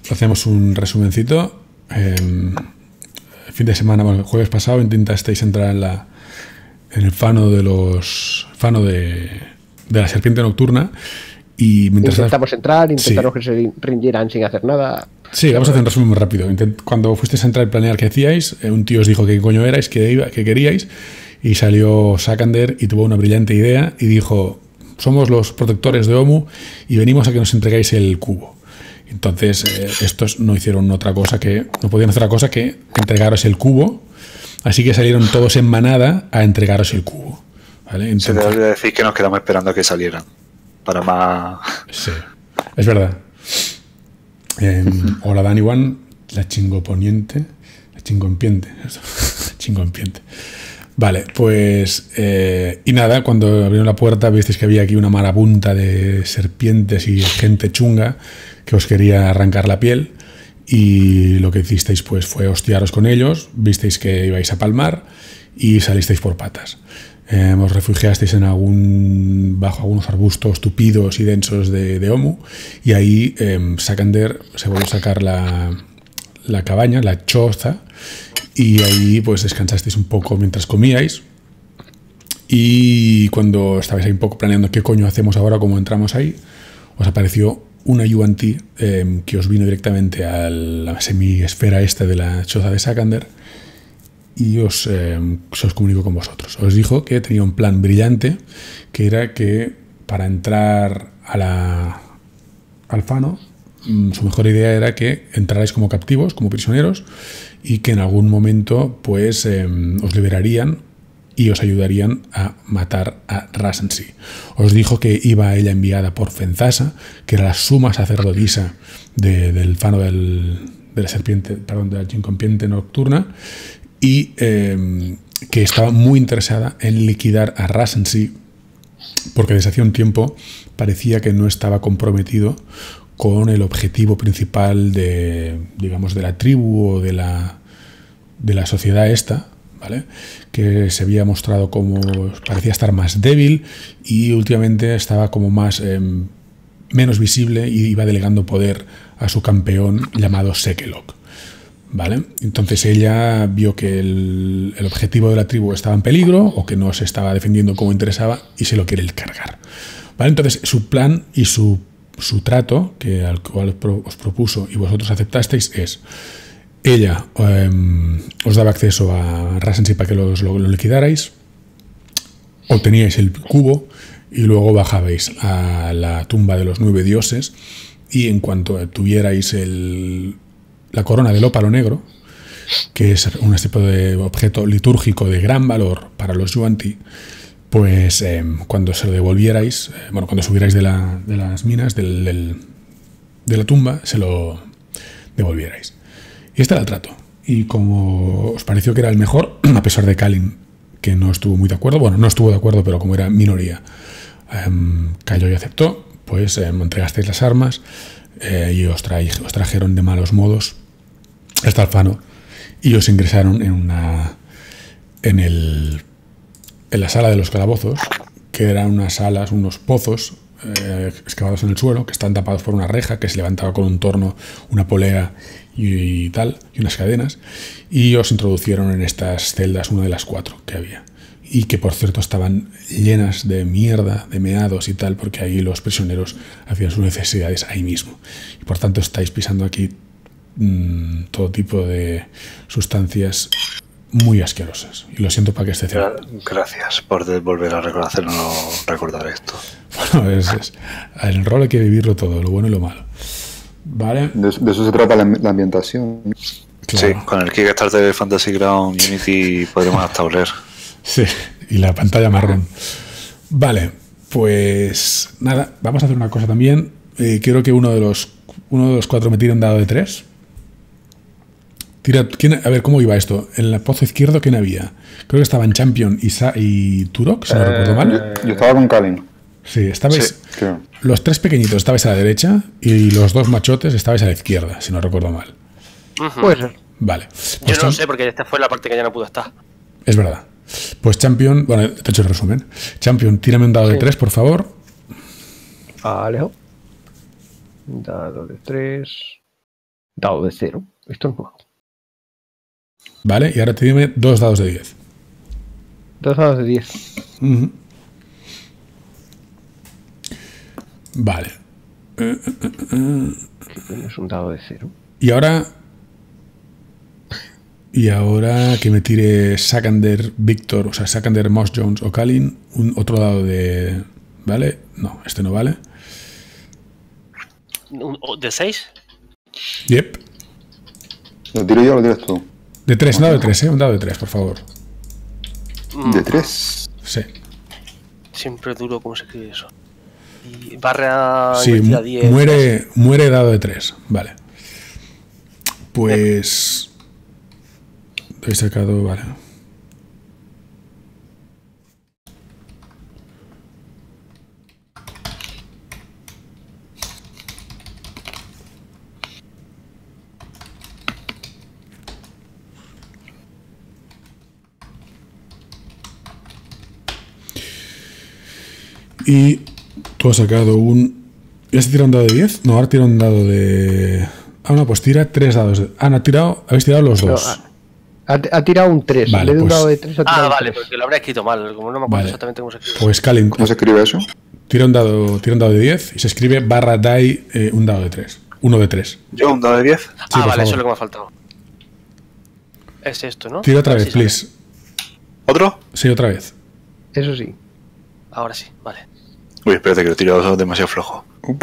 hacemos un resumencito. El fin de semana, bueno, el jueves pasado intentasteis entrar en el fano de la serpiente nocturna. Y mientras intentamos entrar, intentaron que se rindieran sin hacer nada. Sí, vamos a hacer un resumen muy rápido. Cuando fuisteis a entrar y planear qué hacíais, un tío os dijo qué coño erais, qué queríais, y salió Sakander y tuvo una brillante idea y dijo: somos los protectores de Omu y venimos a que nos entregáis el cubo. Entonces estos no podían hacer otra cosa que entregaros el cubo, así que salieron todos en manada a entregaros el cubo, ¿vale? Entonces, se debe decir que nos quedamos esperando a que salieran para más. Sí, es verdad. Hola Dani One, la chingompiente. Vale, pues y nada, cuando abrieron la puerta visteis que había aquí una marabunta de serpientes y gente chunga que os quería arrancar la piel, y lo que hicisteis pues fue hostiaros con ellos, visteis que ibais a palmar y salisteis por patas. Os refugiasteis bajo algunos arbustos tupidos y densos de Omu, y ahí Sakander se volvió a sacar la cabaña, la choza, y ahí pues descansasteis un poco mientras comíais. Y cuando estabais ahí un poco planeando qué coño hacemos ahora, cómo entramos ahí, os apareció una Yuan-Ti que os vino directamente a la semiesfera esta de la choza de Sakander y se os comunicó con vosotros. Os dijo que tenía un plan brillante, que era que para entrar al fano, su mejor idea era que entrarais como captivos, como prisioneros, y que en algún momento pues os liberarían y os ayudarían a matar a Rasensi. Os dijo que iba ella enviada por Fenzasa, que era la suma sacerdotisa del fano de la serpiente, perdón, de la chingompiente nocturna, y que estaba muy interesada en liquidar a Rasensi, porque desde hacía un tiempo parecía que no estaba comprometido con el objetivo principal de la tribu o de la sociedad esta, ¿vale? Que se había mostrado como parecía estar más débil y últimamente estaba como menos visible, y iba delegando poder a su campeón llamado Sekelok, ¿vale? Entonces ella vio que el objetivo de la tribu estaba en peligro o que no se estaba defendiendo como interesaba y se lo quiere cargar, ¿vale? Entonces su plan y su trato, al cual os propuso y vosotros aceptasteis, es: ella os daba acceso a Rasensi para que lo liquidarais, obteníais el cubo y luego bajabais a la tumba de los 9 dioses, y en cuanto tuvierais la corona del ópalo negro, que es un tipo de objeto litúrgico de gran valor para los Yuan-Ti, pues cuando se lo devolvierais, cuando subierais de las minas, de la tumba, se lo devolvierais. Y este era el trato. Y como os pareció que era el mejor, a pesar de Kalin, que no estuvo muy de acuerdo, no estuvo de acuerdo, pero como era minoría, cayó y aceptó, pues entregasteis las armas y os trajeron de malos modos hasta el fano y os ingresaron en la sala de los calabozos, que eran unos pozos excavados en el suelo, que están tapados por una reja que se levantaba con un torno, una polea y tal, y unas cadenas, y os introducieron en estas celdas, una de las 4 que había, y que por cierto estaban llenas de mierda, de meados y tal, porque ahí los prisioneros hacían sus necesidades ahí mismo, y por tanto estáis pisando aquí todo tipo de sustancias muy asquerosas, y lo siento para que esté cerca. Gracias por volver a recordar esto. Bueno, el rol hay que vivirlo todo, lo bueno y lo malo, ¿vale? De eso se trata la ambientación. Claro. Sí, con el Kickstarter de Fantasy Ground Unity podremos hasta oler. Sí, y la pantalla marrón. Vale, pues nada, vamos a hacer una cosa también. Quiero que uno de los 4 me tire un dado de 3. A ver, ¿cómo iba esto? En el pozo izquierdo, ¿quién había? Creo que estaban Champion y Turok, si no recuerdo mal. Yo estaba con Kalin. Sí, estabais... Sí. Los 3 pequeñitos estabais a la derecha y los 2 machotes estabais a la izquierda, si no recuerdo mal. Puede ser. Vale. Yo no lo sé, porque esta fue la parte que ya no pudo estar. Es verdad. Pues Champion... Bueno, te he hecho el resumen. Champion, tírame un dado de 3, por favor. Alejo. Dado de 3. Dado de 0. Esto no. Vale, y ahora te dime 2 dados de 10. 2 dados de 10. Ujú. Vale. Es un dado de 0. Y ahora que me tire Sakander, Víctor, o sea, Sakander, Moss Jones o Kalin, otro dado de... ¿Vale? No, este no vale. ¿De 6? Yep. ¿Lo tiro yo o lo tiras tú? De 3, un dado de 3, un dado de 3, por favor. ¿De 3? Sí. Siempre duro cómo se escribe eso. Y barra Sí, invertida 10. muere dado de 3. Vale. Pues... He sacado... Vale. Y tú has sacado un... ¿Ya has tirado un dado de 10? No, ahora tira un dado de... Ah, no, pues tira 3 dados. Ah, no, habéis tirado los No, dos. ha tirado un 3. Vale, En vez de un pues- dado de 3 ha tirado un Vale, 3. porque lo habría escrito mal. Como no me acuerdo Vale. exactamente cómo se escribe. Pues Kalin, ¿Cómo se escribe eso? tira un dado de 10 y se escribe barra die un dado de 3. Uno de 3. Yo, un dado de 10. Sí, por vale, favor. eso es lo que me ha faltado. Es esto, ¿no? Tira otra A ver vez, si please. ¿Otro? Sí, otra vez. Eso sí. sale. Ahora sí, vale. Uy, espérate que lo he tirado demasiado flojo.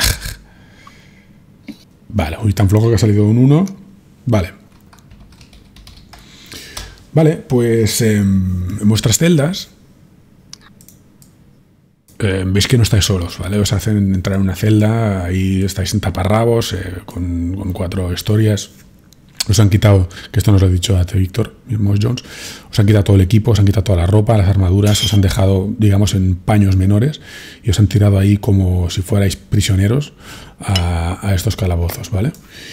Vale, uy, tan flojo que ha salido un 1. Vale. Vale, pues en vuestras celdas veis que no estáis solos, ¿vale? Os hacen entrar en una celda, ahí estáis en taparrabos, con 4 historias. Os han quitado, que esto nos lo ha dicho a Víctor, Moss Jones, os han quitado todo el equipo, os han quitado toda la ropa, las armaduras, os han dejado, digamos, en paños menores y os han tirado ahí como si fuerais prisioneros a estos calabozos, ¿vale?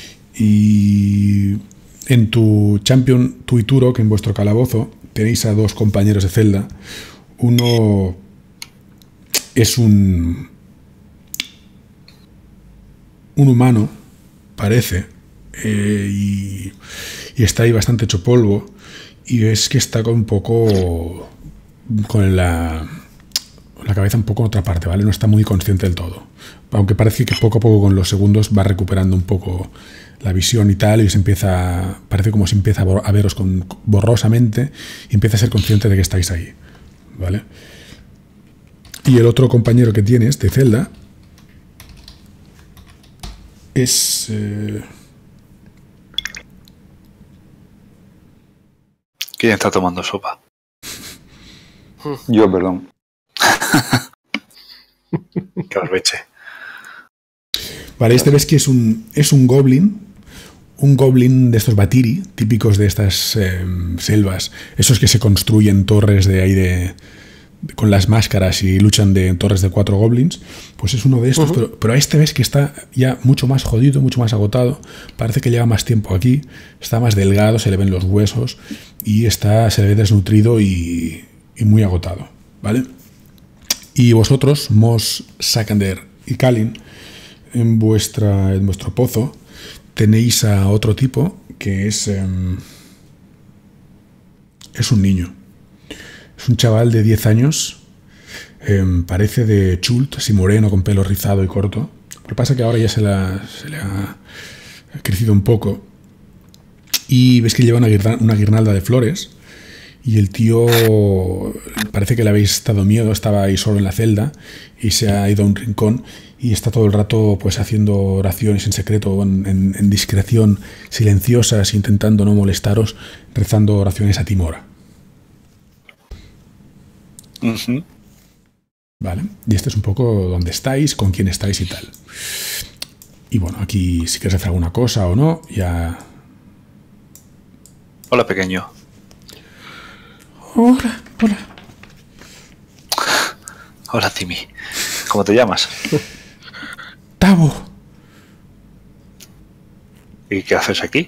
Y en tu Champion, tú y Turo, que en vuestro calabozo tenéis a 2 compañeros de celda. Uno es un humano, parece, y está ahí bastante hecho polvo, y ves que está con un poco con la cabeza un poco en otra parte, ¿vale? No está muy consciente del todo, aunque parece que poco a poco con los segundos va recuperando un poco la visión y tal, y parece como si empieza a veros borrosamente y empieza a ser consciente de que estáis ahí, ¿vale? Y el otro compañero que tienes de celda es... ¿Quién está tomando sopa? Yo, perdón. Que os veche. Vale, este ves que es un goblin de estos batiri, típicos de estas selvas, esos que se construyen torres de aire con las máscaras y luchan en torres de 4 goblins, pues es uno de estos, pero a este ves que está ya mucho más jodido, mucho más agotado, parece que lleva más tiempo aquí, está más delgado, se le ven los huesos y se le ve desnutrido y muy agotado, ¿vale? Y vosotros, Moss, Sakander y Kalin, en vuestro pozo tenéis a otro tipo que es un niño. Es un chaval de 10 años, parece de Chult, así moreno, con pelo rizado y corto. Lo que pasa es que ahora ya se le ha crecido un poco. Y ves que lleva una guirnalda de flores. Y el tío parece que le habéis dado miedo, estaba ahí solo en la celda y se ha ido a un rincón y está todo el rato pues haciendo oraciones en secreto, en discreción, silenciosas, intentando no molestaros, rezando oraciones a Timora. Ujú. Vale, y este es un poco dónde estáis, con quién estáis y tal. Y bueno, aquí si quieres hacer alguna cosa o no, ya... Hola, pequeño. Hola. Hola, Timmy. ¿Cómo te llamas? Tavo. ¿Y qué haces aquí?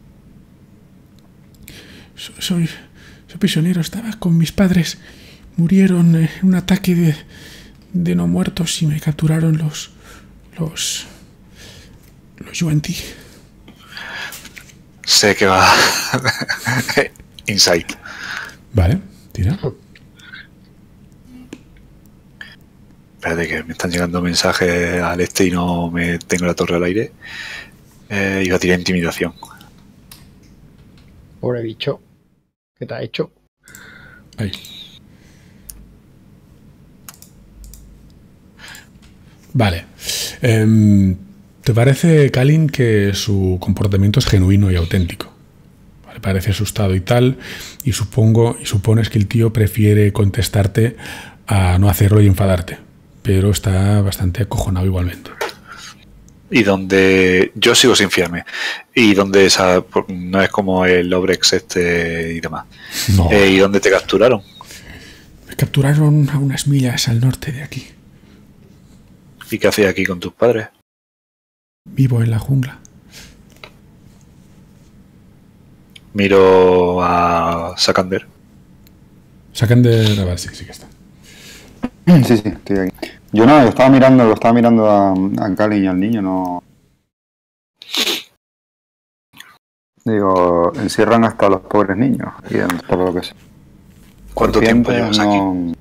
Soy prisionero, estaba con mis padres. Murieron en un ataque de no muertos y me capturaron los Yuan-ti. sé que va. Insight. Vale, tira. Espérate que me están llegando mensajes al este y no me tengo la torre al aire. Iba a tirar intimidación. Pobre bicho. ¿Qué te ha hecho? Ahí. Vale. ¿Te parece, Kalin, que su comportamiento es genuino y auténtico? Vale, parece asustado y tal, y supones que el tío prefiere contestarte a no hacerlo y enfadarte, pero está bastante acojonado igualmente. Y donde yo sigo sin fiarme. Y donde no es como el Obrex y demás. No. ¿Y dónde te capturaron? Me capturaron a unas millas al norte de aquí. ¿Y qué hacías aquí con tus padres? Vivo en la jungla. Miro a Sakander. Sakander, a ver, sí que está. Sí, estoy aquí. Yo no, lo estaba mirando a Cali y al niño, no. Digo, encierran hasta los pobres niños, y por lo que sé. ¿Cuánto tiempo llevas aquí?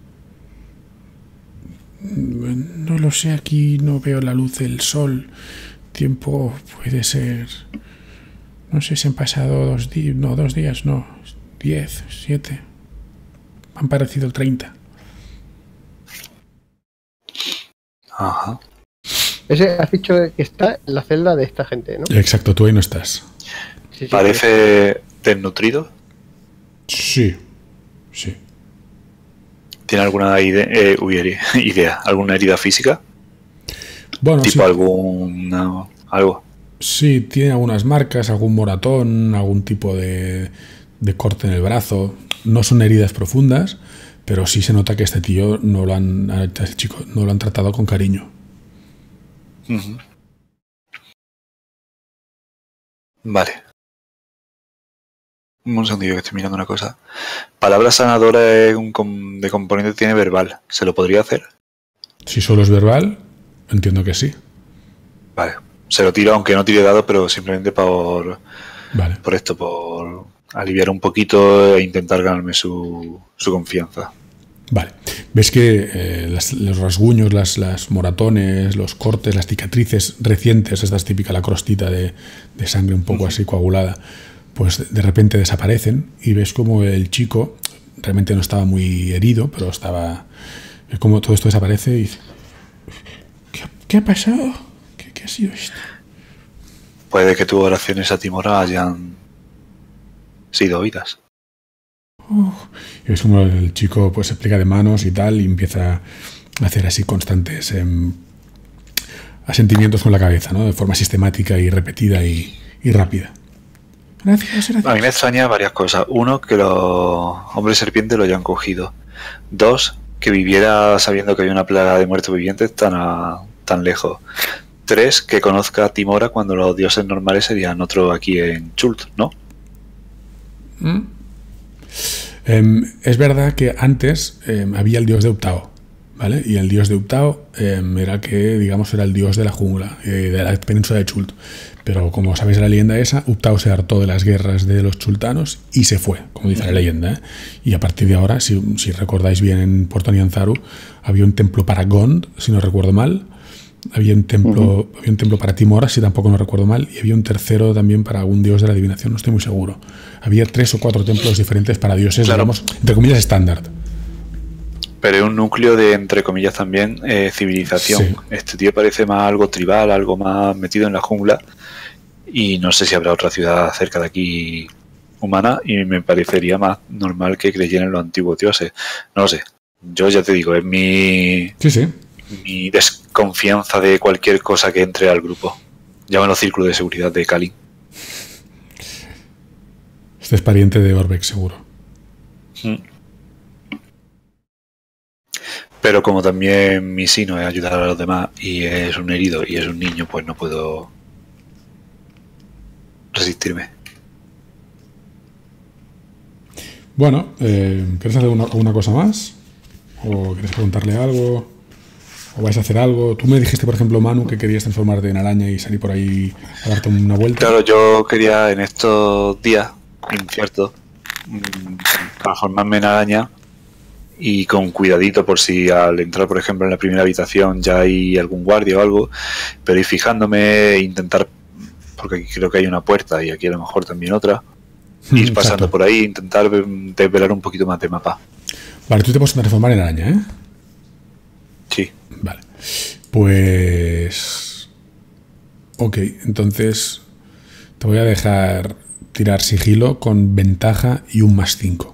No lo sé, aquí no veo la luz del sol. Tiempo puede ser... No sé si han pasado 2 días, no, 2 días, no. 10, 7. Han parecido 30. Ajá. Ese has dicho que está en la celda de esta gente, ¿no? Exacto, tú ahí no estás. Sí, ¿Parece desnutrido? Sí. ¿Tiene alguna idea? ¿Alguna herida física? Bueno, ¿Tipo sí. algo? Sí, tiene algunas marcas, algún moratón, algún tipo de corte en el brazo. No son heridas profundas, pero sí se nota que este tío este chico no lo han tratado con cariño. Uh-huh. Vale. Un segundillo que estoy mirando una cosa. Palabra sanadora de componente tiene verbal. ¿Se lo podría hacer? Si solo es verbal, entiendo que sí. Vale. Se lo tiro, aunque no tire dado, pero simplemente por esto, por aliviar un poquito e intentar ganarme su confianza. Vale. Ves que los rasguños, las moratones, los cortes, las cicatrices recientes, esta es típica, la crostita de sangre un poco así coagulada, pues de repente desaparecen y ves como el chico realmente no estaba muy herido, pero estaba... como todo esto desaparece y dice... ¿Qué ha pasado? ¿Qué ha sido esto? Puede que tus oraciones a Timora hayan sido oídas. Y ves como el chico pues se pliega de manos y tal y empieza a hacer así constantes asentimientos con la cabeza, ¿no? De forma sistemática y repetida y rápida. Gracias. A mí me extraña varias cosas. Uno, que los hombres serpientes lo hayan cogido. 2, que viviera sabiendo que había una plaga de muertos vivientes tan lejos. 3, que conozca a Timora cuando los dioses normales serían otro aquí en Chult, ¿no? Es verdad que antes había el dios de Uptao, ¿vale? Y el dios de Uptao era el dios de la jungla, de la península de Chult. Pero como sabéis la leyenda esa, Uptao se hartó de las guerras de los chultanos y se fue, como dice la leyenda, ¿eh? Y a partir de ahora, si recordáis bien, en Puerto Nianzaru había un templo para Gond, si no recuerdo mal. Había un templo para Timora, si tampoco no recuerdo mal, y había un tercero también para algún dios de la adivinación, no estoy muy seguro. Había 3 o 4 templos diferentes para dioses, claro, digamos, entre comillas, estándar. Pero es un núcleo de, entre comillas, también civilización. Sí. Este tío parece más algo tribal, algo más metido en la jungla, y no sé si habrá otra ciudad cerca de aquí humana, y me parecería más normal que creyeran en los antiguos dioses. No lo sé. Yo ya te digo, es mi desconfianza de cualquier cosa que entre al grupo. Llámalo círculo de seguridad de Kalin. Este es pariente de Orbeck, seguro. Pero como también mi sino es ayudar a los demás y es un herido y es un niño, pues no puedo resistirme. Bueno, ¿quieres hacer alguna cosa más? ¿O quieres preguntarle algo? ¿O vais a hacer algo? Tú me dijiste, por ejemplo, Manu, que querías transformarte en araña y salir por ahí a darte una vuelta. Claro, yo quería en estos días inciertos transformarme en araña y con cuidadito por si al entrar, por ejemplo, en la primera habitación ya hay algún guardia o algo, pero ir fijándome e intentar, porque aquí creo que hay una puerta y aquí a lo mejor también otra, ir pasando por ahí e intentar desvelar un poquito más de mapa. Vale, tú te puedes transformar en araña, ¿eh? Sí. Vale. Pues... Ok, entonces te voy a dejar tirar sigilo con ventaja y un +5.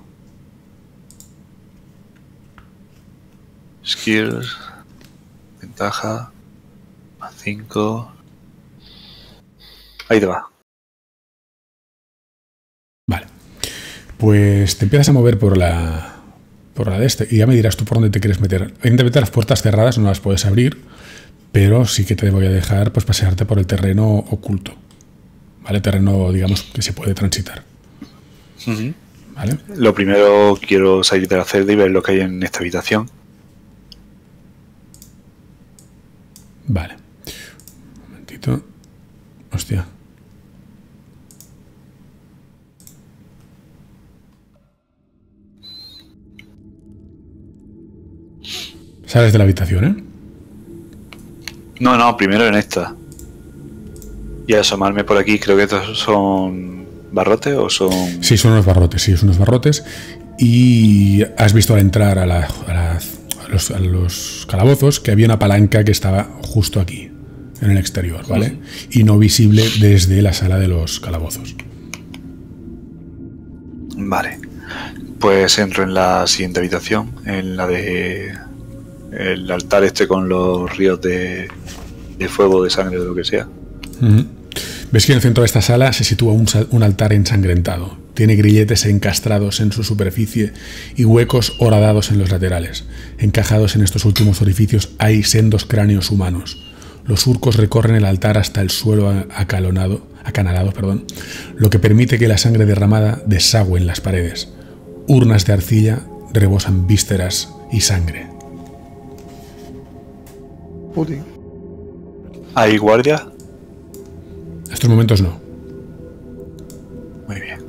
Skills, ventaja, +5. Ahí te va. Vale. Pues te empiezas a mover por la de este y ya me dirás tú por dónde te quieres meter. Evidentemente las puertas cerradas no las puedes abrir, pero sí que te voy a dejar pues pasearte por el terreno oculto. ¿Vale? Terreno, digamos, que se puede transitar. ¿Vale? Lo primero, quiero salir de la celda y ver lo que hay en esta habitación. Vale. Un momentito. Hostia. Sales de la habitación, ¿eh? No, primero en esta. Y asomarme por aquí, creo que estos son barrotes o son... Sí, son unos barrotes. Y has visto al entrar a los calabozos que había una palanca que estaba justo aquí, en el exterior, ¿vale? Y no visible desde la sala de los calabozos. Vale. Pues entro en la siguiente habitación, en la de... el altar este con los ríos de fuego, de sangre o lo que sea. Ves que en el centro de esta sala se sitúa un altar ensangrentado. Tiene grilletes encastrados en su superficie y huecos horadados en los laterales. Encajados en estos últimos orificios hay sendos cráneos humanos. Los surcos recorren el altar hasta el suelo acanalado, lo que permite que la sangre derramada desagüe en las paredes. Urnas de arcilla rebosan vísceras y sangre. ¿Hay guardia? En estos momentos no. Muy bien.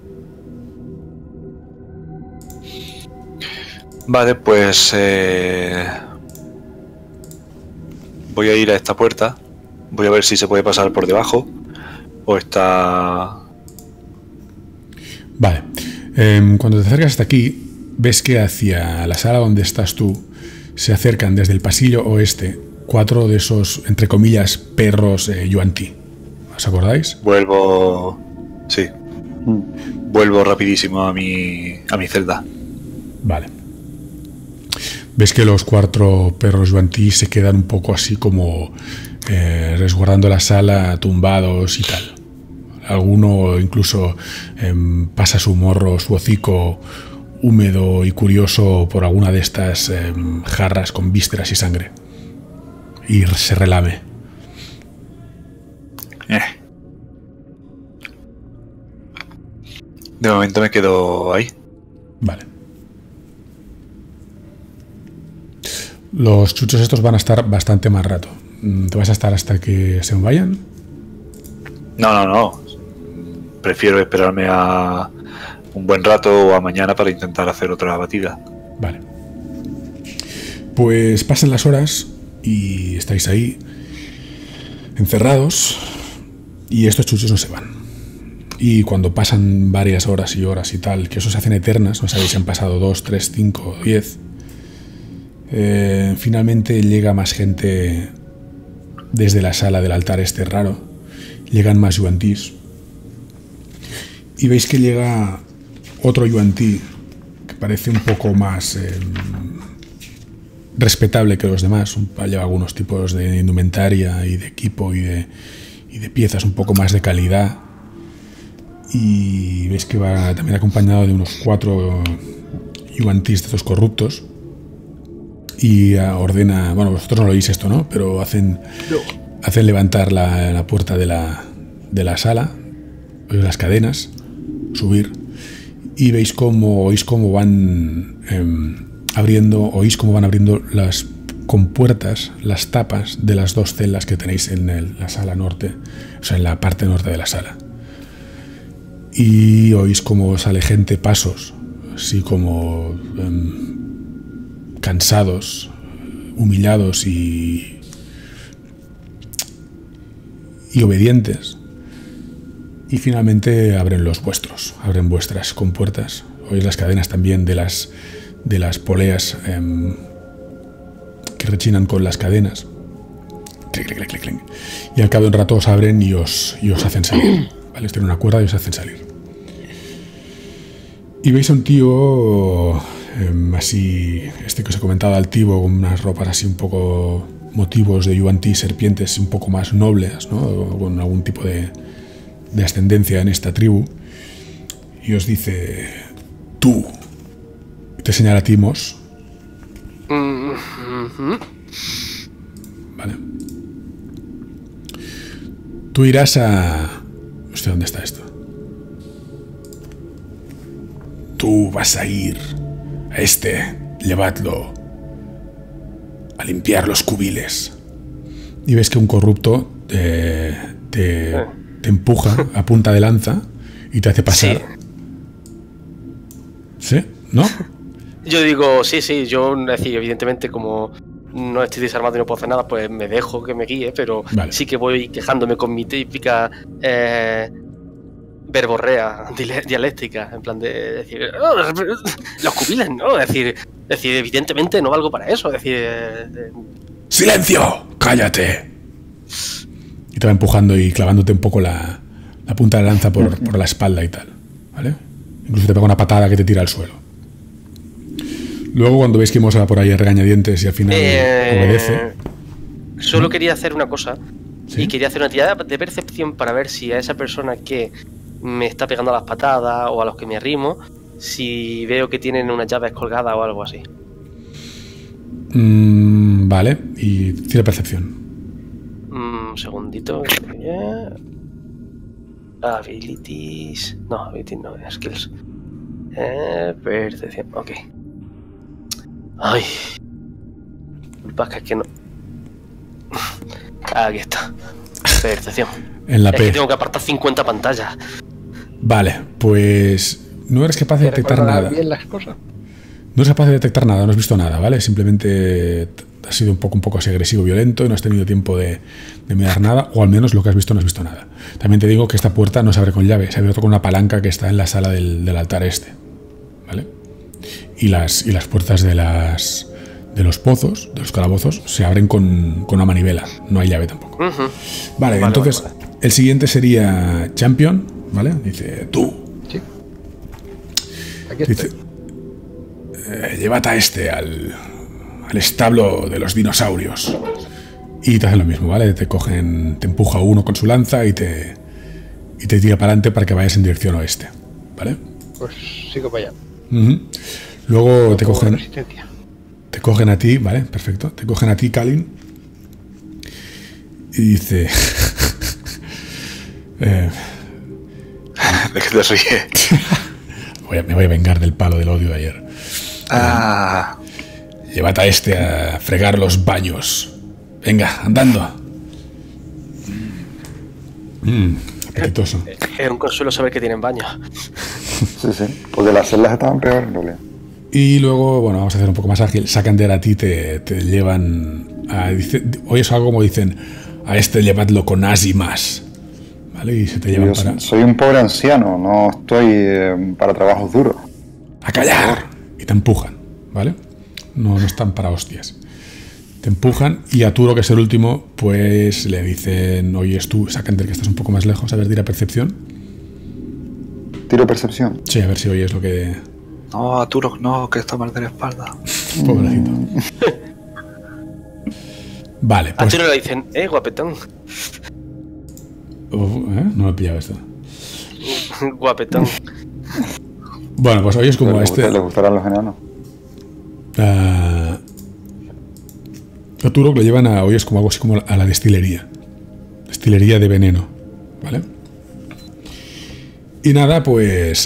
Vale, pues voy a ir a esta puerta. Voy a ver si se puede pasar por debajo o está... Vale. Cuando te acercas hasta aquí, ves que hacia la sala donde estás tú se acercan desde el pasillo oeste 4 de esos, entre comillas, perros Yuan Ti. ¿Os acordáis? Vuelvo... Sí. Vuelvo rapidísimo a mi celda. Vale. Ves que los 4 perros Yuan Ti se quedan un poco así como resguardando la sala, tumbados y tal. Alguno incluso pasa su morro, su hocico húmedo y curioso por alguna de estas jarras con vísceras y sangre. Y se relame. De momento me quedo ahí. Vale. Los chuchos estos van a estar bastante más rato. ¿Te vas a estar hasta que se vayan? No. Prefiero esperarme a un buen rato o a mañana para intentar hacer otra batida. Vale. Pues pasan las horas y estáis ahí encerrados y estos chuchos no se van. Y cuando pasan varias horas y horas y tal, que eso se hacen eternas, no sabéis si han pasado 2, 3, 5 o 10, finalmente llega más gente desde la sala del altar este raro. Llegan más Yuan Tis. Y veis que llega otro Yuan Ti que parece un poco más respetable que los demás. Lleva algunos tipos de indumentaria y de equipo y de piezas un poco más de calidad. Y veis que va también acompañado de unos 4 Yuan Tis de estos corruptos. Y ordena, bueno, vosotros no lo oís esto, ¿no? Pero hacen levantar la puerta de la sala, las cadenas, subir, y oís cómo van abriendo las puertas las tapas de las 2 celdas que tenéis en la sala norte, o sea, en la parte norte de la sala. Y oís como sale gente, pasos, así como cansados, humillados y obedientes. Y finalmente abren los vuestros, abren vuestras compuertas. Oís las cadenas también de las poleas que rechinan con las cadenas. Clic, clic, clic, clic, clic. Y al cabo de un rato os abren y os hacen salir. ¿Vale? Os tienen una cuerda y os hacen salir. Y veis a un tío así, este que os he comentado, altivo, con unas ropas así un poco motivos de yuan ti, serpientes un poco más nobles, ¿no? O con algún tipo de ascendencia en esta tribu. Y os dice: tú. Y te señala a Timos. Vale. Tú irás a... No sé dónde está esto. Tú vas a ir a llevadlo a limpiar los cubiles. Y ves que un corrupto te empuja a punta de lanza y te hace pasar. ¿Sí? ¿No? Yo digo, sí, yo, es decir, evidentemente como no estoy desarmado y no puedo hacer nada, pues me dejo que me guíe, pero vale. Sí que voy quejándome con mi típica verborrea dialéctica, en plan de decir, los cubiles, ¿no? Es decir, evidentemente no valgo para eso, es decir... ¡Silencio! ¡Cállate! Y te va empujando y clavándote un poco la punta de la lanza por la espalda y tal, ¿vale? Incluso te pega una patada que te tira al suelo. Luego, cuando veis que Mosa va por ahí a regañadientes y al final obedece... Solo quería hacer una cosa. ¿Sí? Y quería hacer una tirada de percepción para ver si a esa persona que me está pegando a las patadas o a los que me arrimo, si veo que tienen unas llaves colgadas o algo así. Vale, y tira percepción. Un segundito. Abilities... No, abilities no, skills. Percepción, ok. Ay. Culpa, que es que no... Aquí está. Percepción. En la es P. que tengo que apartar 50 pantallas. Vale, pues no eres capaz de detectar nada. Bien las cosas. No eres capaz de detectar nada, no has visto nada, ¿vale? Simplemente has sido un poco así agresivo, violento y no has tenido tiempo de mirar nada, o al menos lo que has visto no has visto nada. También te digo que esta puerta no se abre con llave, se abre con una palanca que está en la sala del altar este, ¿vale? Y las puertas de los pozos, de los calabozos, se abren con una manivela, no hay llave tampoco. Vale, entonces el siguiente sería Champion, ¿vale? Dice, tú. Sí. Aquí estoy. Dice, llévate a al establo de los dinosaurios. Y te hacen lo mismo, ¿vale? Te empuja uno con su lanza y te tira para adelante para que vayas en dirección oeste, ¿vale? Pues sigo para allá. Luego te cogen a ti, ¿vale? Perfecto. Te cogen a ti, Kalin. Y dice... ¿De qué te ríes? Me voy a vengar del palo del odio de ayer. Llévate a fregar los baños. Venga, andando. Apetitoso. Es un consuelo saber que tienen baño. Sí, porque las celdas estaban peor en realidad. Y luego, bueno, vamos a hacer un poco más ágil. Sakander a ti te llevan a... oyes algo como dicen, a llevadlo con as y más. ¿Vale? Y se te llevan para... Soy un pobre anciano, no estoy para trabajos duros. ¡A callar! Y te empujan, ¿vale? No están para hostias. Te empujan y a Turo, que es el último, pues le dicen, oyes tú, Sakander, que estás un poco más lejos, a ver, tira percepción. ¿Tiro percepción? Sí, a ver si oyes lo que... No, Arturo, no, que está mal de la espalda. Pobrecito. Vale, pues... A Arturo le dicen, guapetón. No me he pillado esto. Guapetón. Bueno, pues oyes como ¿Le gustarán los enanos? A Turok le llevan a, oyes como algo así como a la destilería. Destilería de veneno, ¿vale? Y nada, pues...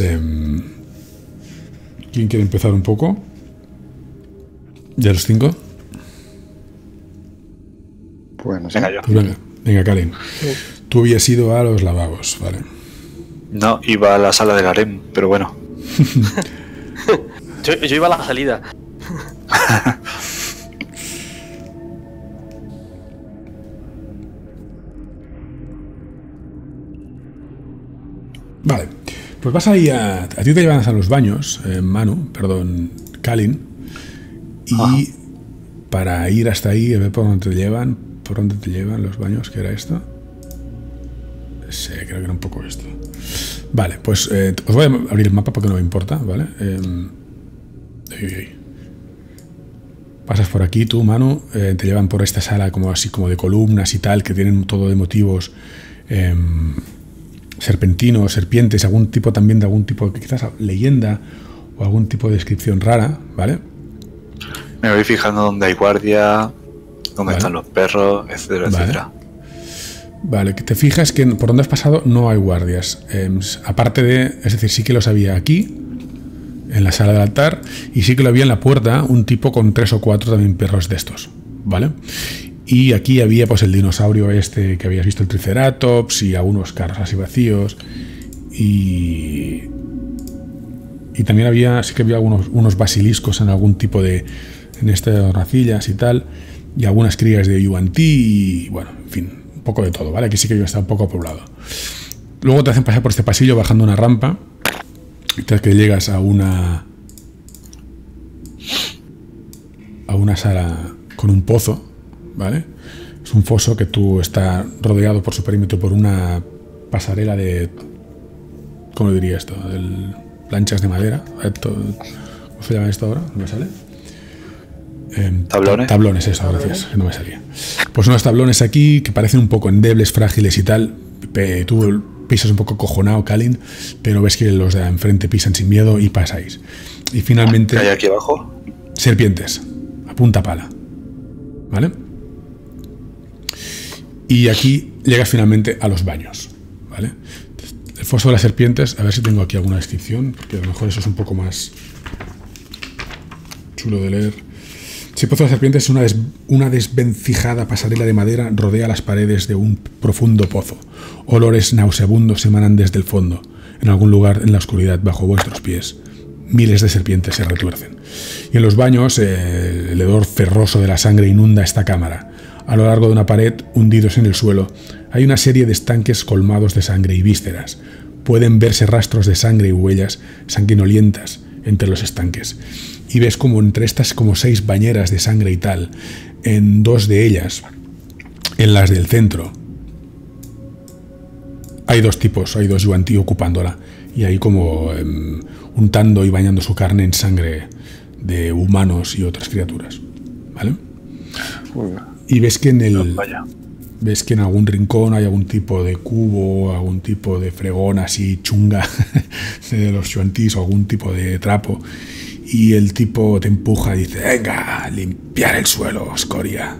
¿quién quiere empezar un poco? ¿Ya los 5? Pues no sé. Venga, yo. Pues venga, Kalin. Tú habías ido a los lavabos, ¿vale? No, iba a la sala del harem, pero bueno. Yo iba a la salida. Vale, pues vas ahí a ti te llevan a los baños, Kalin, y para ir hasta ahí, a ver por dónde te llevan los baños, ¿qué era esto? Sí, creo que era un poco esto. Vale, pues os voy a abrir el mapa porque no me importa, ¿vale? Pasas por aquí, tú, Manu, te llevan por esta sala como así como de columnas y tal, que tienen todo de motivos serpentinos, serpientes, algún tipo también de algún tipo, quizás leyenda o algún tipo de descripción rara, ¿vale? Me voy fijando dónde hay guardia, dónde están los perros, etcétera, etcétera. Vale, que te fijas que por donde has pasado no hay guardias. Aparte de, es decir, sí que los había aquí, en la sala del altar, y sí que lo había en la puerta un tipo con 3 o 4 también perros de estos, ¿vale? Y aquí había pues el dinosaurio este que habías visto, el Triceratops, y algunos carros así vacíos, y también sí que había unos basiliscos en algún tipo de, en estas hornacillas y tal, y algunas crías de Yuan Ti, y bueno, en fin, un poco de todo, ¿vale? Aquí sí que yo estaba un poco poblado. Luego te hacen pasar por este pasillo bajando una rampa, hasta que llegas a una sala con un pozo, ¿vale? Es un foso que tú está rodeado por su perímetro por una pasarela de, ¿cómo diría esto? Planchas de madera. ¿Cómo se llama esto ahora? ¿No me sale? ¿Tablones? Tablones, eso, gracias, que no me salía. Pues unos tablones aquí que parecen un poco endebles, frágiles y tal. Tú pisas un poco cojonado, Kalin, pero ves que los de enfrente pisan sin miedo y pasáis. Y finalmente... ¿Qué hay aquí abajo? Serpientes, a punta pala, ¿vale? Y aquí llegas finalmente a los baños, ¿vale? El foso de las serpientes, a ver si tengo aquí alguna descripción, porque a lo mejor eso es un poco más chulo de leer. Si el pozo de las serpientes es una desvencijada pasarela de madera, rodea las paredes de un profundo pozo. Olores nauseabundos emanan desde el fondo. En algún lugar en la oscuridad bajo vuestros pies, miles de serpientes se retuercen. Y en los baños, el hedor ferroso de la sangre inunda esta cámara. A lo largo de una pared, hundidos en el suelo, hay una serie de estanques colmados de sangre y vísceras. Pueden verse rastros de sangre y huellas sanguinolientas entre los estanques. Y ves como entre estas como 6 bañeras de sangre y tal, en 2 de ellas, en las del centro, hay 2 tipos, hay 2 Yuan Ti ocupándola, y ahí como untando y bañando su carne en sangre de humanos y otras criaturas, ¿vale? Y ves que ves que en algún rincón hay algún tipo de cubo, algún tipo de fregón así chunga de los Yuan Tis o algún tipo de trapo. Y el tipo te empuja y dice: venga, limpiar el suelo, escoria.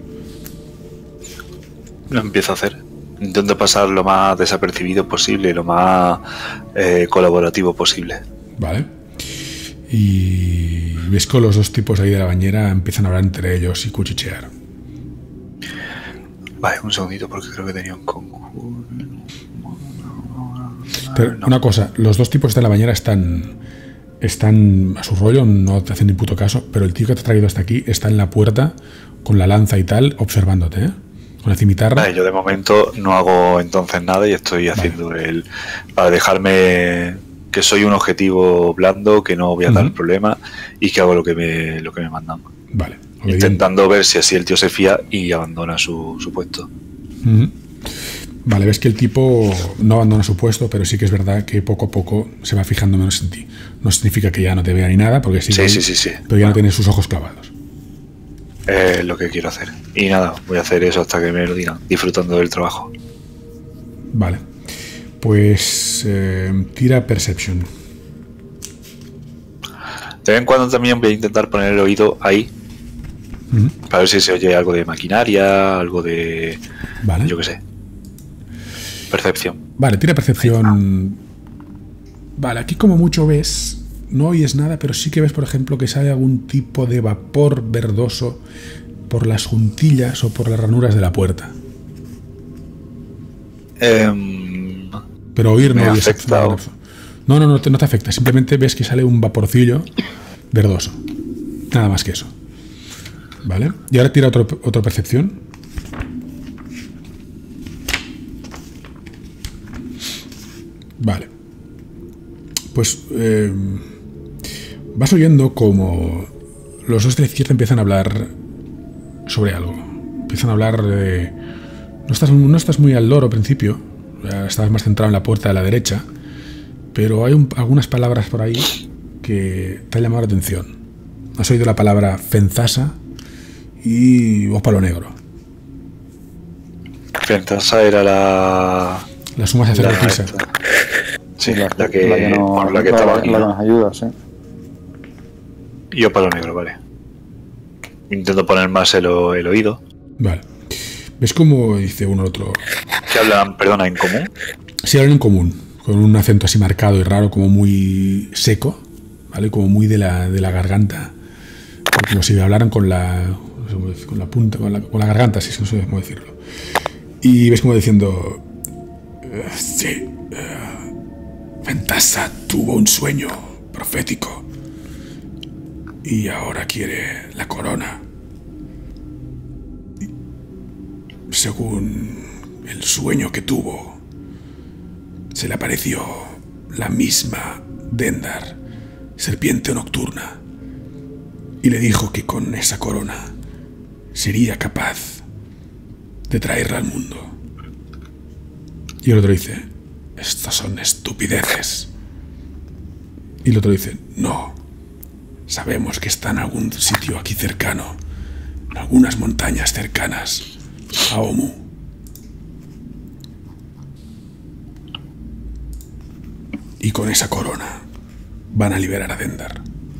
Lo empiezo a hacer. Intento pasar lo más desapercibido posible, lo más colaborativo posible. Vale. Y ves que los 2 tipos ahí de la bañera empiezan a hablar entre ellos y cuchichear. Vale, un segundito porque creo que tenía un conjuro. Pero no. Una cosa, los 2 tipos de la bañera están a su rollo, no te hacen ni puto caso, pero el tío que te ha traído hasta aquí está en la puerta con la lanza y tal, observándote, ¿eh? Con la cimitarra. Vale, yo de momento no hago entonces nada y estoy haciendo para dejarme que soy un objetivo blando, que no voy a dar problema y que hago lo que me mandan. Vale. Intentando ver si así el tío se fía y abandona su puesto. Vale, ves que el tipo no abandona su puesto, pero sí que es verdad que poco a poco se va fijando menos en ti. No significa que ya no te vea ni nada, porque sí. Pero ya no tiene sus ojos clavados. Es lo que quiero hacer. Y nada, voy a hacer eso hasta que me lo digan, disfrutando del trabajo. Vale. Pues tira Perception. De vez en cuando también voy a intentar poner el oído ahí, para ver si se oye algo de maquinaria, algo de... Vale. Yo qué sé. Percepción. Vale, tira Percepción. Vale, aquí como mucho ves, no oyes nada, pero sí que ves, por ejemplo, que sale algún tipo de vapor verdoso por las juntillas o por las ranuras de la puerta. Pero oír no oyes. No te afecta. Simplemente ves que sale un vaporcillo verdoso. Nada más que eso. ¿Vale? Y ahora tira otra percepción. Vale. Pues vas oyendo como los dos de la izquierda empiezan a hablar sobre algo. Empiezan a hablar de... No estás muy al loro al principio. Estás más centrado en la puerta de la derecha. Pero hay algunas palabras por ahí que te han llamado la atención. Has oído la palabra Fenzasa y Ópalo Negro. Fenzasa era la suma sacerdotisa. Sí, la que estaba aquí, la que ¿no? nos ayuda, sí. Y Ópalo Negro, vale. Intento poner más el oído. Vale. ¿Ves cómo dice uno al otro? ¿Qué hablan, perdona, en común? Sí, hablan en común, con un acento así marcado y raro, como muy seco, ¿vale? Como muy de la garganta. Como si hablaran con la punta, con la garganta, si no sé cómo decirlo. Y ves como diciendo... sí... Fenzasa tuvo un sueño profético y ahora quiere la corona. Según el sueño que tuvo, se le apareció la misma Dendar, serpiente nocturna, y le dijo que con esa corona sería capaz de traerla al mundo. Y el otro dice... Estas son estupideces. Y el otro dice, no. Sabemos que está en algún sitio aquí cercano, en algunas montañas cercanas a Omu. Y con esa corona van a liberar a Dendar.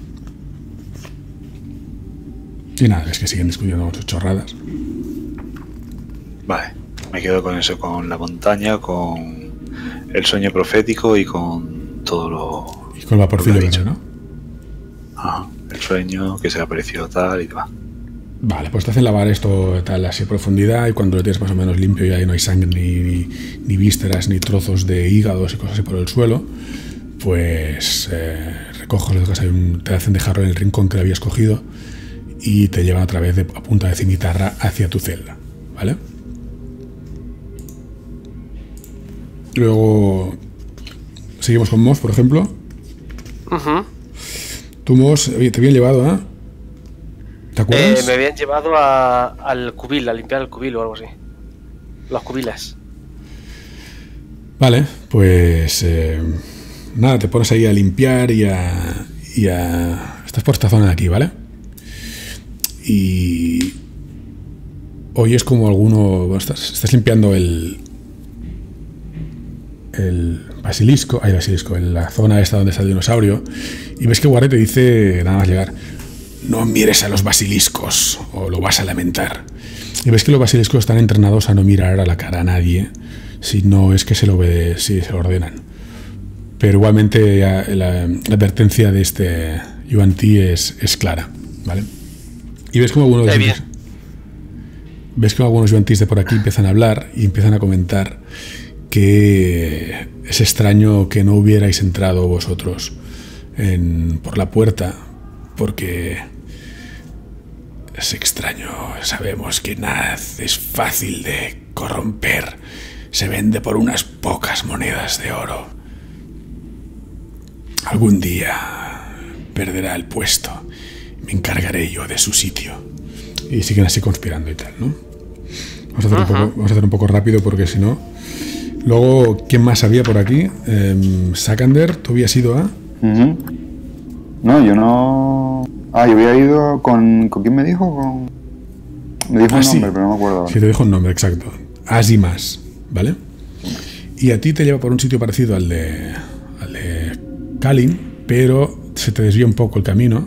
Y nada, es que siguen discutiendo sus chorradas. Vale, me quedo con eso, con la montaña, con el sueño profético y con todo lo... Y con el vaporcillo verde, ¿no? Ajá, el sueño que se apareció tal y demás. Vale, pues te hacen lavar esto tal así a profundidad y cuando lo tienes más o menos limpio y ahí no hay sangre ni vísceras ni trozos de hígados y cosas así por el suelo, pues recoges, te hacen dejarlo en el rincón que le habías cogido y te llevan otra vez a punta de cimitarra hacia tu celda, ¿vale? Luego seguimos con Moss, por ejemplo. Tú, Moss, te habían llevado a... ¿Te acuerdas? Me habían llevado al cubil, a limpiar el cubil o algo así. Los cubiles. Vale, pues... nada, te pones ahí a limpiar y a... Estás por esta zona de aquí, ¿vale? Y... oyes como alguno... Bueno, estás limpiando el basilisco, en la zona esta donde está el dinosaurio, y ves que Warren te dice, nada más llegar, no mires a los basiliscos o lo vas a lamentar. Y ves que los basiliscos están entrenados a no mirar a la cara a nadie, si no es que se lo ordenan. Pero igualmente la advertencia de este Yuan Ti es clara, ¿vale? Y ves como algunos Yuan Tis de por aquí empiezan a hablar y empiezan a comentar que es extraño que no hubierais entrado vosotros por la puerta, porque es extraño. Sabemos que Naz es fácil de corromper, se vende por unas pocas monedas de oro. Algún día perderá el puesto, me encargaré yo de su sitio. Y siguen así conspirando y tal, ¿no? Vamos a hacer un poco rápido porque si no... Luego, ¿quién más había por aquí? Sakander, ¿tú habías ido a...? No, yo no... yo había ido con ¿quién me dijo? Me dijo un nombre, sí. Pero no me acuerdo ahora. Sí, te dijo un nombre, exacto. Asimas, ¿vale? Y a ti te lleva por un sitio parecido al de Kalin, pero se te desvía un poco el camino.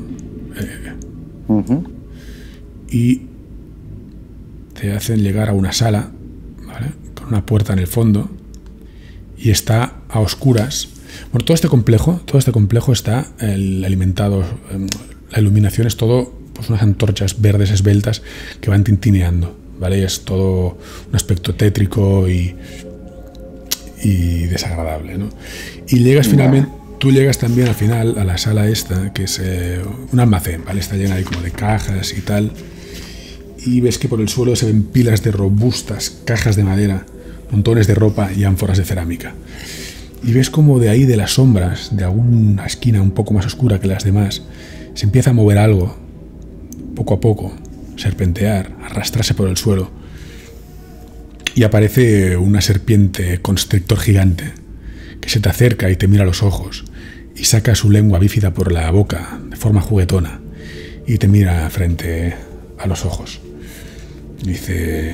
Y te hacen llegar a una sala, ¿vale? Con una puerta en el fondo. Y está a oscuras. Bueno, todo este complejo está alimentado, la iluminación es todo pues unas antorchas verdes esbeltas que van tintineando, ¿vale? Y es todo un aspecto tétrico y desagradable, ¿no? Y llegas finalmente, tú llegas también al final a la sala esta, que es un almacén, ¿vale? Está llena ahí como de cajas y tal, y ves que por el suelo se ven pilas de robustas cajas de madera, montones de ropa y ánforas de cerámica. Y ves como de ahí, de las sombras, de alguna esquina un poco más oscura que las demás, se empieza a mover algo, poco a poco, serpentear, arrastrarse por el suelo. Y aparece una serpiente constrictor gigante, que se te acerca y te mira a los ojos, y saca su lengua bífida por la boca, de forma juguetona, y te mira frente a los ojos. Y dice...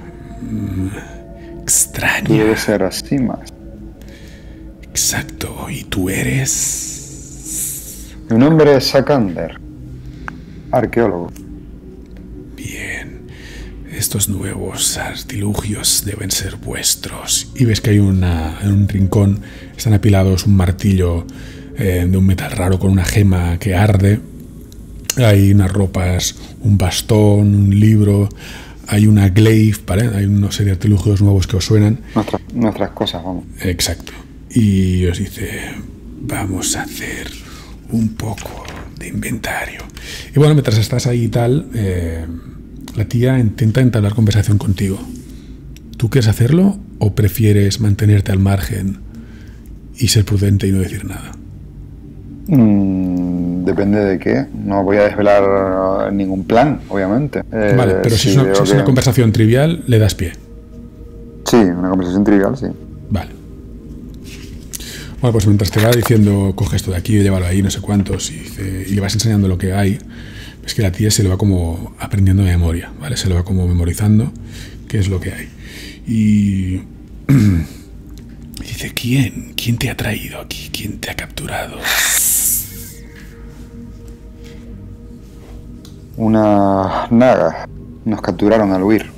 extraño. Debe ser así más. Exacto, y tú eres... Mi nombre es Sakander, arqueólogo. Bien, estos nuevos artilugios deben ser vuestros. Y ves que hay en un rincón están apilados un martillo de un metal raro con una gema que arde. Hay unas ropas, un bastón, un libro, hay una glaive, ¿vale? Hay una serie de artilugios nuevos que os suenan. Nuestras cosas, vamos. Exacto. Y os dice, vamos a hacer un poco de inventario. Y bueno, mientras estás ahí y tal, la tía intenta entablar conversación contigo. ¿Tú quieres hacerlo o prefieres mantenerte al margen y ser prudente y no decir nada? Depende de qué. No voy a desvelar ningún plan, obviamente. Vale, pero si es una conversación trivial, le das pie. Sí, una conversación trivial, sí. Vale. Bueno, pues mientras te va diciendo, coge esto de aquí, llévalo ahí, no sé cuántos, y le vas enseñando lo que hay, ves que la tía se lo va como aprendiendo de memoria, ¿vale? Se lo va como memorizando qué es lo que hay. Y dice, ¿quién te ha traído aquí? ¿Quién te ha capturado? Unas nagas nos capturaron al huir.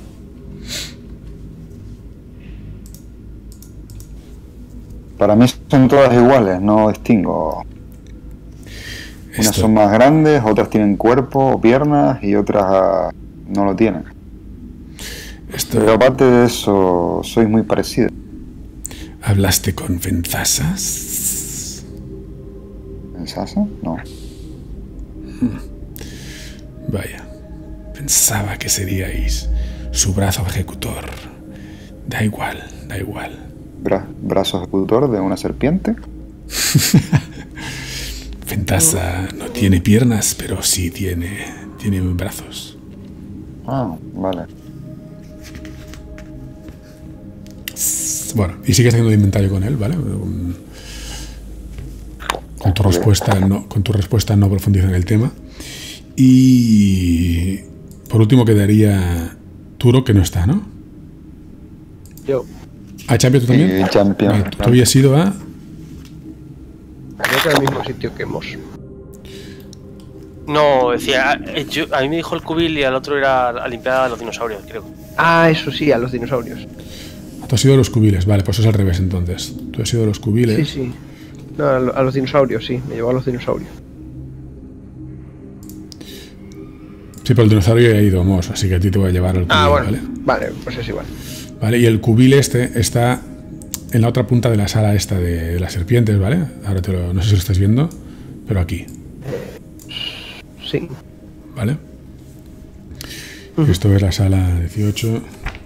Para mí son todas iguales, no distingo. Unas son más grandes, otras tienen cuerpo o piernas y otras no lo tienen. Pero aparte de eso, sois muy parecidos. ¿Hablaste con Fenzasas? ¿Fenzasa? No. Vaya, pensaba que seríais su brazo ejecutor. Da igual, da igual. ¿Brazo ejecutor de una serpiente? Fentasa no tiene piernas, pero sí tiene brazos. Ah, vale. Bueno, y sigues haciendo el inventario con él, ¿vale? Con tu respuesta no profundiza en el tema. Y por último quedaría Turo, que no está, ¿no? Yo. ¿A Champion tú también? Champion. Vale, tú habías ido a... Creo que al mismo sitio que hemos. No, decía, a mí me dijo el cubil y al otro era a limpiar a los dinosaurios, creo. Ah, eso sí, a los dinosaurios. Tú has ido a los cubiles, vale, pues es al revés entonces. Tú has ido a los cubiles. Sí. No, a los dinosaurios, sí, me llevó a los dinosaurios. Sí, pero el dinosaurio ya ha ido a Mos, así que a ti te voy a llevar al cubil, bueno, ¿vale? Vale, pues es igual. Vale, y el cubil este está en la otra punta de la sala esta de las serpientes, ¿vale? Ahora no sé si lo estás viendo, pero aquí. Sí. ¿Vale? Esto es la sala 18.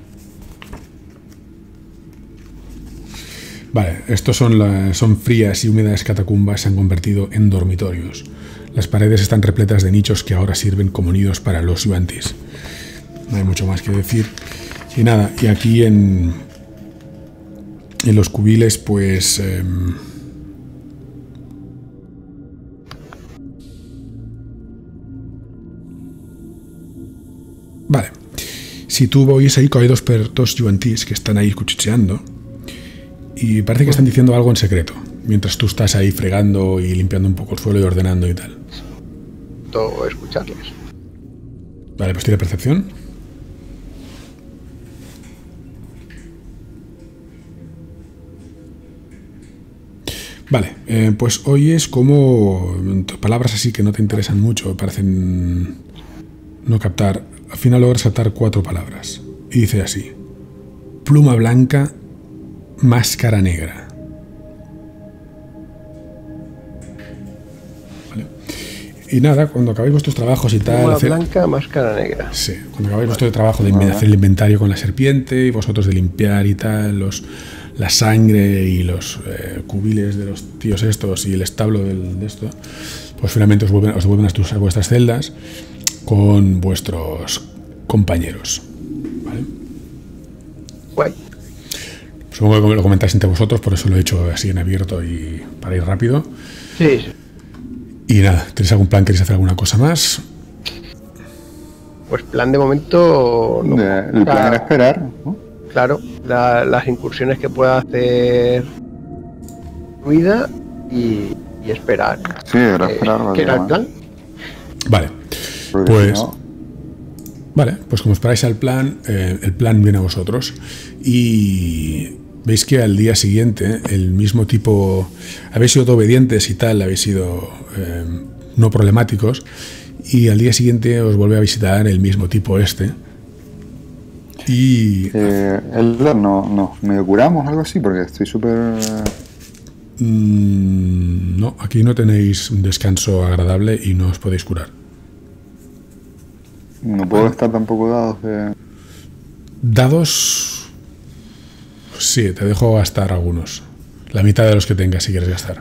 Vale, estos son frías y húmedas catacumbas, se han convertido en dormitorios. Las paredes están repletas de nichos que ahora sirven como nidos para los yuantis. No hay mucho más que decir. Y nada, y aquí en los cubiles, pues... Vale. Si tú veis ahí, hay dos yuantis que están ahí cuchicheando. Y parece que están diciendo algo en secreto, mientras tú estás ahí fregando y limpiando un poco el suelo y ordenando y tal. Todo escucharlos. Vale, pues tira percepción. Vale, pues oyes como palabras así que no te interesan mucho, parecen no captar. Al final logra saltar 4 palabras. Y dice así: pluma blanca, máscara negra. Vale. Y nada, cuando acabéis vuestros trabajos y tal... Pluma blanca, máscara negra. Sí, cuando acabéis vuestro trabajo de hacer el inventario con la serpiente y vosotros de limpiar y tal, la sangre y los cubiles de los tíos estos y el establo de esto, pues finalmente os devuelven a vuestras celdas con vuestros compañeros. ¿Vale? Guay. Supongo que lo comentáis entre vosotros, por eso lo he hecho así en abierto y para ir rápido. Sí, sí. Y nada, ¿tenéis algún plan? ¿Queréis hacer alguna cosa más? Pues plan de momento... No. El plan era esperar, ¿no? Claro, las incursiones que pueda hacer Ruida y esperar. Sí, era esperar. ¿Qué era el plan? Vale, pues... Vale, pues como esperáis al plan, el plan viene a vosotros. Y veis que al día siguiente el mismo tipo... Habéis sido obedientes y tal, habéis sido no problemáticos. Y al día siguiente os vuelve a visitar el mismo tipo este. Y... no, medio curamos, algo así, porque estoy súper... no, aquí no tenéis un descanso agradable y no os podéis curar. No puedo gastar tampoco dados de... Dados... Sí, te dejo gastar algunos. La mitad de los que tengas si quieres gastar.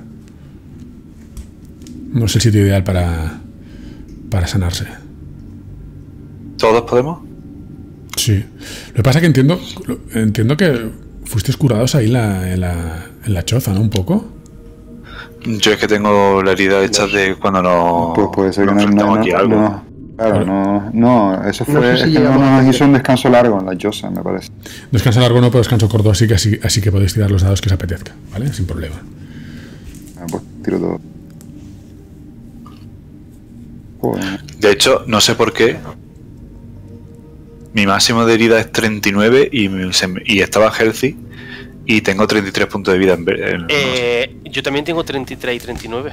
No es el sitio ideal para sanarse. ¿Todos podemos? Sí. Lo que pasa es que entiendo que fuisteis curados ahí en la choza, ¿no? Un poco. Yo es que tengo la herida hecha de cuando nos... Pues puede ser que enfrentamos aquí a algo. Claro, no, eso fue... No sé si no nos hizo un descanso largo en la choza, me parece. Descanso largo no, pero descanso corto, así que podéis tirar los dados que os apetezca, ¿vale? Sin problema. Pues tiro todo. Joder. De hecho, no sé por qué. Mi máximo de herida es 39 y estaba healthy y tengo 33 puntos de vida Yo también tengo 33 y 39.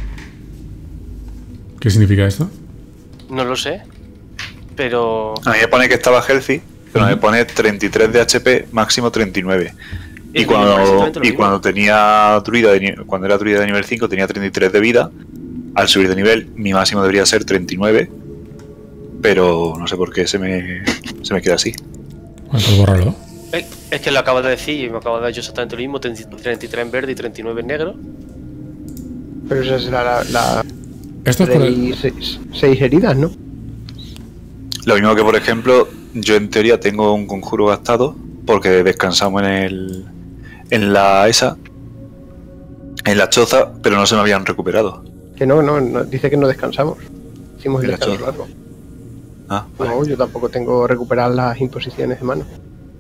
¿Qué significa esto? No lo sé, pero... A mí me pone que estaba healthy, pero me pone 33 de HP, máximo 39. Y cuando tenía druida cuando era druida de nivel 5 tenía 33 de vida. Al subir de nivel, mi máximo debería ser 39. Pero no sé por qué se me queda así. Bueno, pues bórralo. Es que lo acabo de decir y me acabo de dar yo exactamente lo mismo. 33 en verde y 39 en negro. Pero esa será la Esto es por 6 heridas, ¿no? Lo mismo que, por ejemplo, yo en teoría tengo un conjuro gastado porque descansamos en la choza, pero no se me habían recuperado. Que no, dice que no descansamos. Hicimos el descanso largo. Ah, vale. No, yo tampoco tengo recuperar las imposiciones de mano.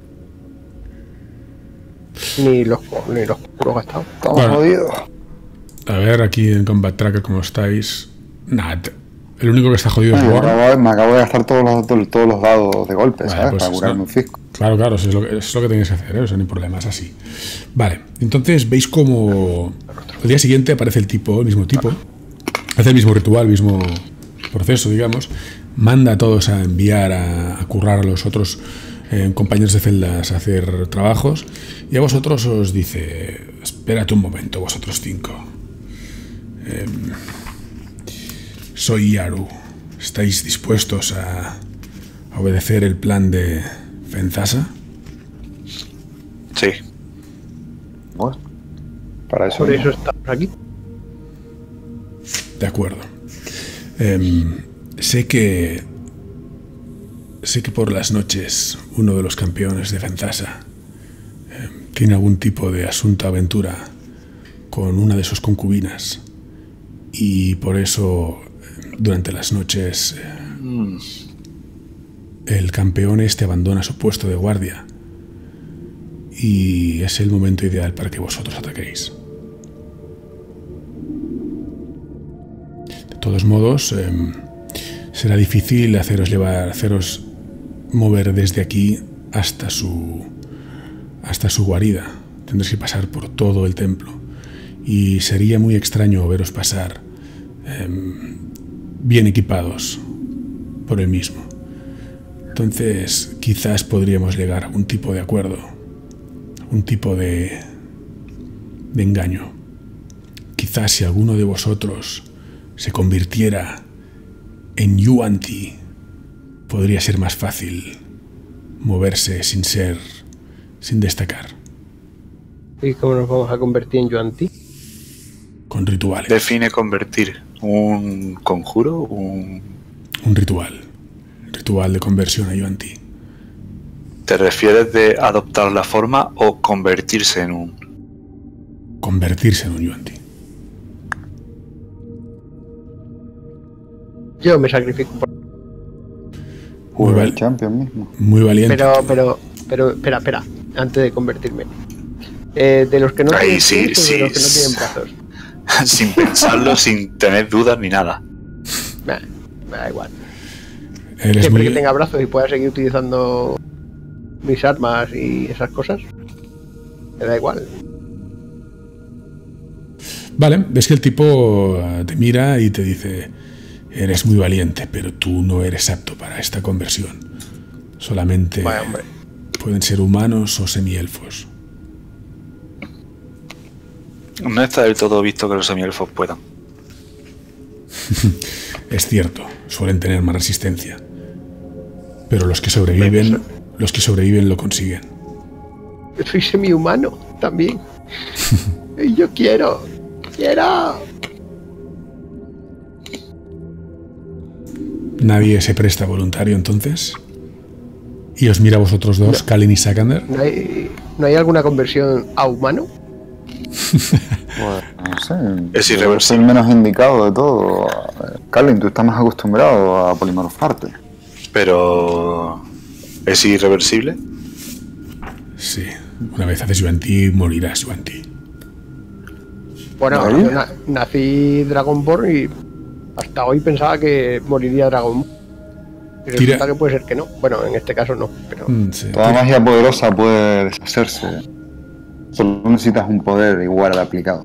Ni los curos gastados. Estamos jodidos. A ver, aquí en Combat Tracker, ¿cómo estáis? Nada. El único que está jodido es Warren. Me acabo de gastar todos los dados de golpe, ¿sabes? Pues para curarme un fisco. Claro, eso es lo que tenéis que hacer, ¿eh? Eso no hay problema, es así. Vale, entonces veis como al día siguiente aparece el mismo tipo, hace el mismo ritual, el mismo proceso, digamos, manda a todos a enviar a currar a los otros compañeros de celdas a hacer trabajos, y a vosotros os dice: espérate un momento, vosotros 5. Soy Yaru. ¿Estáis dispuestos a obedecer el plan de Fenzasa? Sí. Bueno, para eso. Por eso estamos aquí. De acuerdo. Sé que por las noches uno de los campeones de Fenzasa tiene algún tipo de asunto, aventura con una de sus concubinas, y por eso durante las noches el campeón abandona su puesto de guardia, y es el momento ideal para que vosotros ataquéis. De todos modos, será difícil haceros mover desde aquí hasta su guarida. Tendréis que pasar por todo el templo, y sería muy extraño veros pasar bien equipados por el mismo. Entonces, quizás podríamos llegar a un tipo de acuerdo, un tipo de engaño. Quizás si alguno de vosotros se convirtiera en Yuan Ti, podría ser más fácil moverse sin destacar. ¿Y cómo nos vamos a convertir en Yuan Ti? Con rituales. Define convertir. ¿Un conjuro? Un ritual. Ritual de conversión a Yuan Ti. ¿Te refieres de adoptar la forma o convertirse en un? Convertirse en un Yuan Ti. Yo me sacrifico por... Jugar Champion mismo. Muy valiente. Pero, espera, antes de convertirme. De los que no tienen brazos, de los que no tienen brazos. Sin pensarlo, sin tener dudas ni nada. Me da igual. Siempre que tenga brazos y pueda seguir utilizando mis armas y esas cosas, me da igual. Vale, ves que el tipo te mira y te dice: eres muy valiente, pero tú no eres apto para esta conversión. Solamente pueden ser humanos o semielfos. No está del todo visto que los semielfos puedan. Es cierto, suelen tener más resistencia. Pero los que sobreviven lo consiguen. Yo soy semi-humano también. Y yo quiero. Nadie se presta voluntario entonces. Y os mira a vosotros dos, Kalin y Sakander. ¿No hay alguna conversión a humano? Pues no sé. Es irreversible. Es el menos indicado de todo. Kalin, tú estás más acostumbrado a polimorfarte. Pero... ¿es irreversible? Sí. Una vez haces Yuan Ti, morirás Yuan Ti. Bueno, yo nací Dragonborn y hasta hoy pensaba que moriría Dragonborn. Y resulta que puede ser que no. Bueno, en este caso no, pero... Sí. Toda magia poderosa puede deshacerse. Solo necesitas un poder igual al aplicado.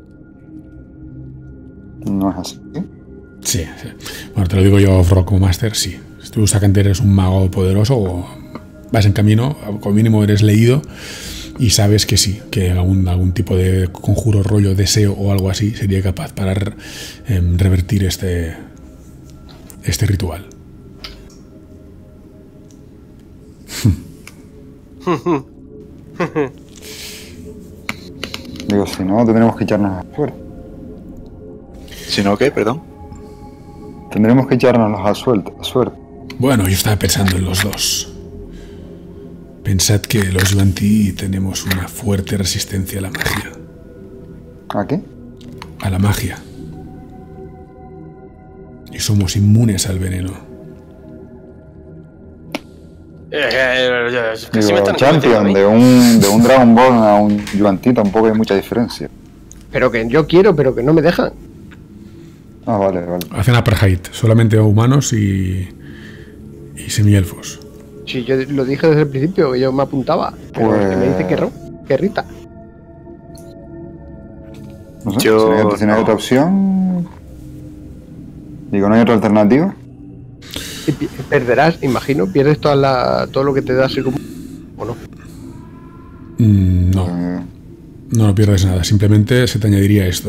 ¿No es así? Sí. Bueno, te lo digo yo off-rock como máster, sí. Si tú, Sakander, eres un mago poderoso o vas en camino, como mínimo eres leído y sabes que sí, que algún tipo de conjuro, rollo, deseo o algo así sería capaz para revertir este ritual. Digo, si no, tendremos que echarnos a suerte. ¿Si no qué? Perdón. Tendremos que echarnos a suerte. Bueno, yo estaba pensando en los dos. Pensad que los Yuan Ti tenemos una fuerte resistencia a la magia. ¿A qué? A la magia. Y somos inmunes al veneno. Digo, Champion, de un Dragonborn a un Yuan Ti tampoco hay mucha diferencia. Pero que yo quiero, pero que no me dejan. Ah, vale. Hacen apartheid, solamente humanos y semielfos. Sí, yo lo dije desde el principio, que yo me apuntaba. Pero Pues... que me dice que Rita. No sé, Yo si no hay otra opción... Digo, ¿no hay otra alternativa? Y perderás, imagino, pierdes todo lo que te da ser humano. ¿O no? No. No pierdes nada, simplemente se te añadiría esto.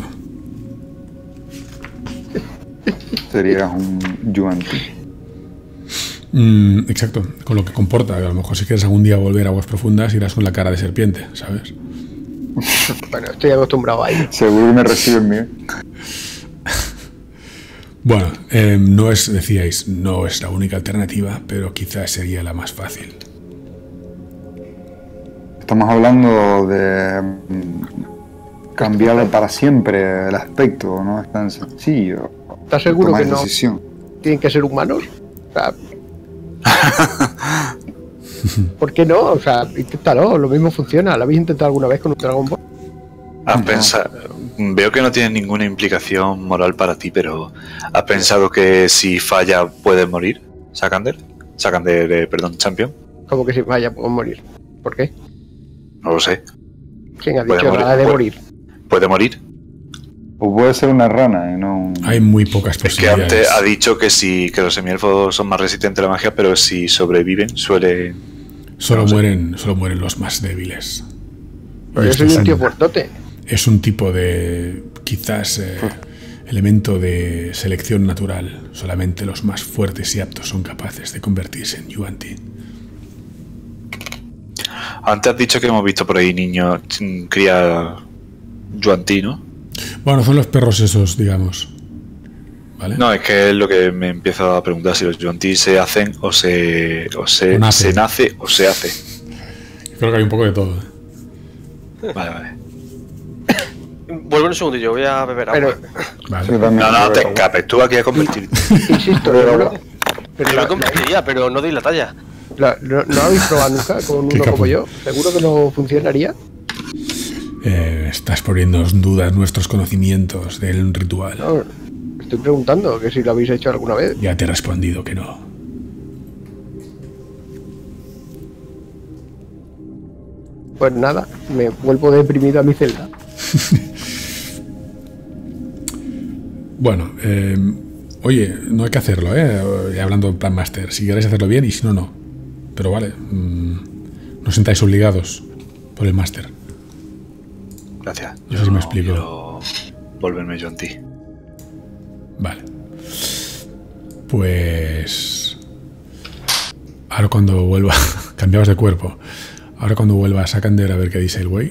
Serías un Yuan Ti. Exacto, con lo que comporta. A lo mejor si quieres algún día volver a aguas profundas irás con la cara de serpiente, ¿sabes? Bueno, estoy acostumbrado a ello. Seguro que me reciben bien. Bueno, decíais, no es la única alternativa, pero quizás sería la más fácil. Estamos hablando de cambiar para siempre el aspecto, no es tan sencillo. ¿Estás seguro Tomar que no decisión. tienen que ser humanos? O sea, ¿por qué no? O sea, inténtalo, lo mismo funciona. ¿Lo habéis intentado alguna vez con un Dragon Ball? ¿Has pensado? Veo que no tiene ninguna implicación moral para ti, pero ¿has pensado que si falla puedes morir? ¿Sakander? Perdón, Champion. ¿Cómo que si vaya puedo morir? ¿Por qué? No lo sé. ¿Quién ha Puede dicho morir, nada de puede- morir? ¿Puede morir? O puede ser una rana, no. Hay muy pocas posibilidades. Es que antes ha dicho que sí, que los semielfos son más resistentes a la magia, pero si sobreviven suelen. Solo mueren los más débiles. Pero yo soy un tío fuertote. Es un tipo de, quizás, elemento de selección natural. Solamente los más fuertes y aptos son capaces de convertirse en Yuan-ti. Antes has dicho que hemos visto por ahí niños cría Yuan-ti, ¿no? Bueno, son los perros esos, digamos. ¿Vale? No, es que es lo que me empiezo a preguntar, si los Yuan-ti se hacen o se nace o se hace. Yo creo que hay un poco de todo. Vale. Vuelvo un segundillo, voy a beber agua. Vale. No te escapes, tú aquí a convertirte. Insisto, Pero yo me convertiría, pero no doy la talla. ¿No habéis probado nunca con uno como yo? ¿Seguro que no funcionaría? Estás poniendo en duda nuestros conocimientos del ritual. No, estoy preguntando que si lo habéis hecho alguna vez. Ya te he respondido que no. Pues nada, me vuelvo deprimido a mi celda. Bueno, oye, no hay que hacerlo, hablando en plan máster. Si queréis hacerlo bien y si no, no. Pero vale, no os sentáis obligados por el máster. Gracias. No sé si me explico. Quiero volverme Yuan-ti. Vale. Pues ahora cuando vuelva, cambiaos de cuerpo. Ahora cuando vuelva a Sakander a ver qué dice el güey.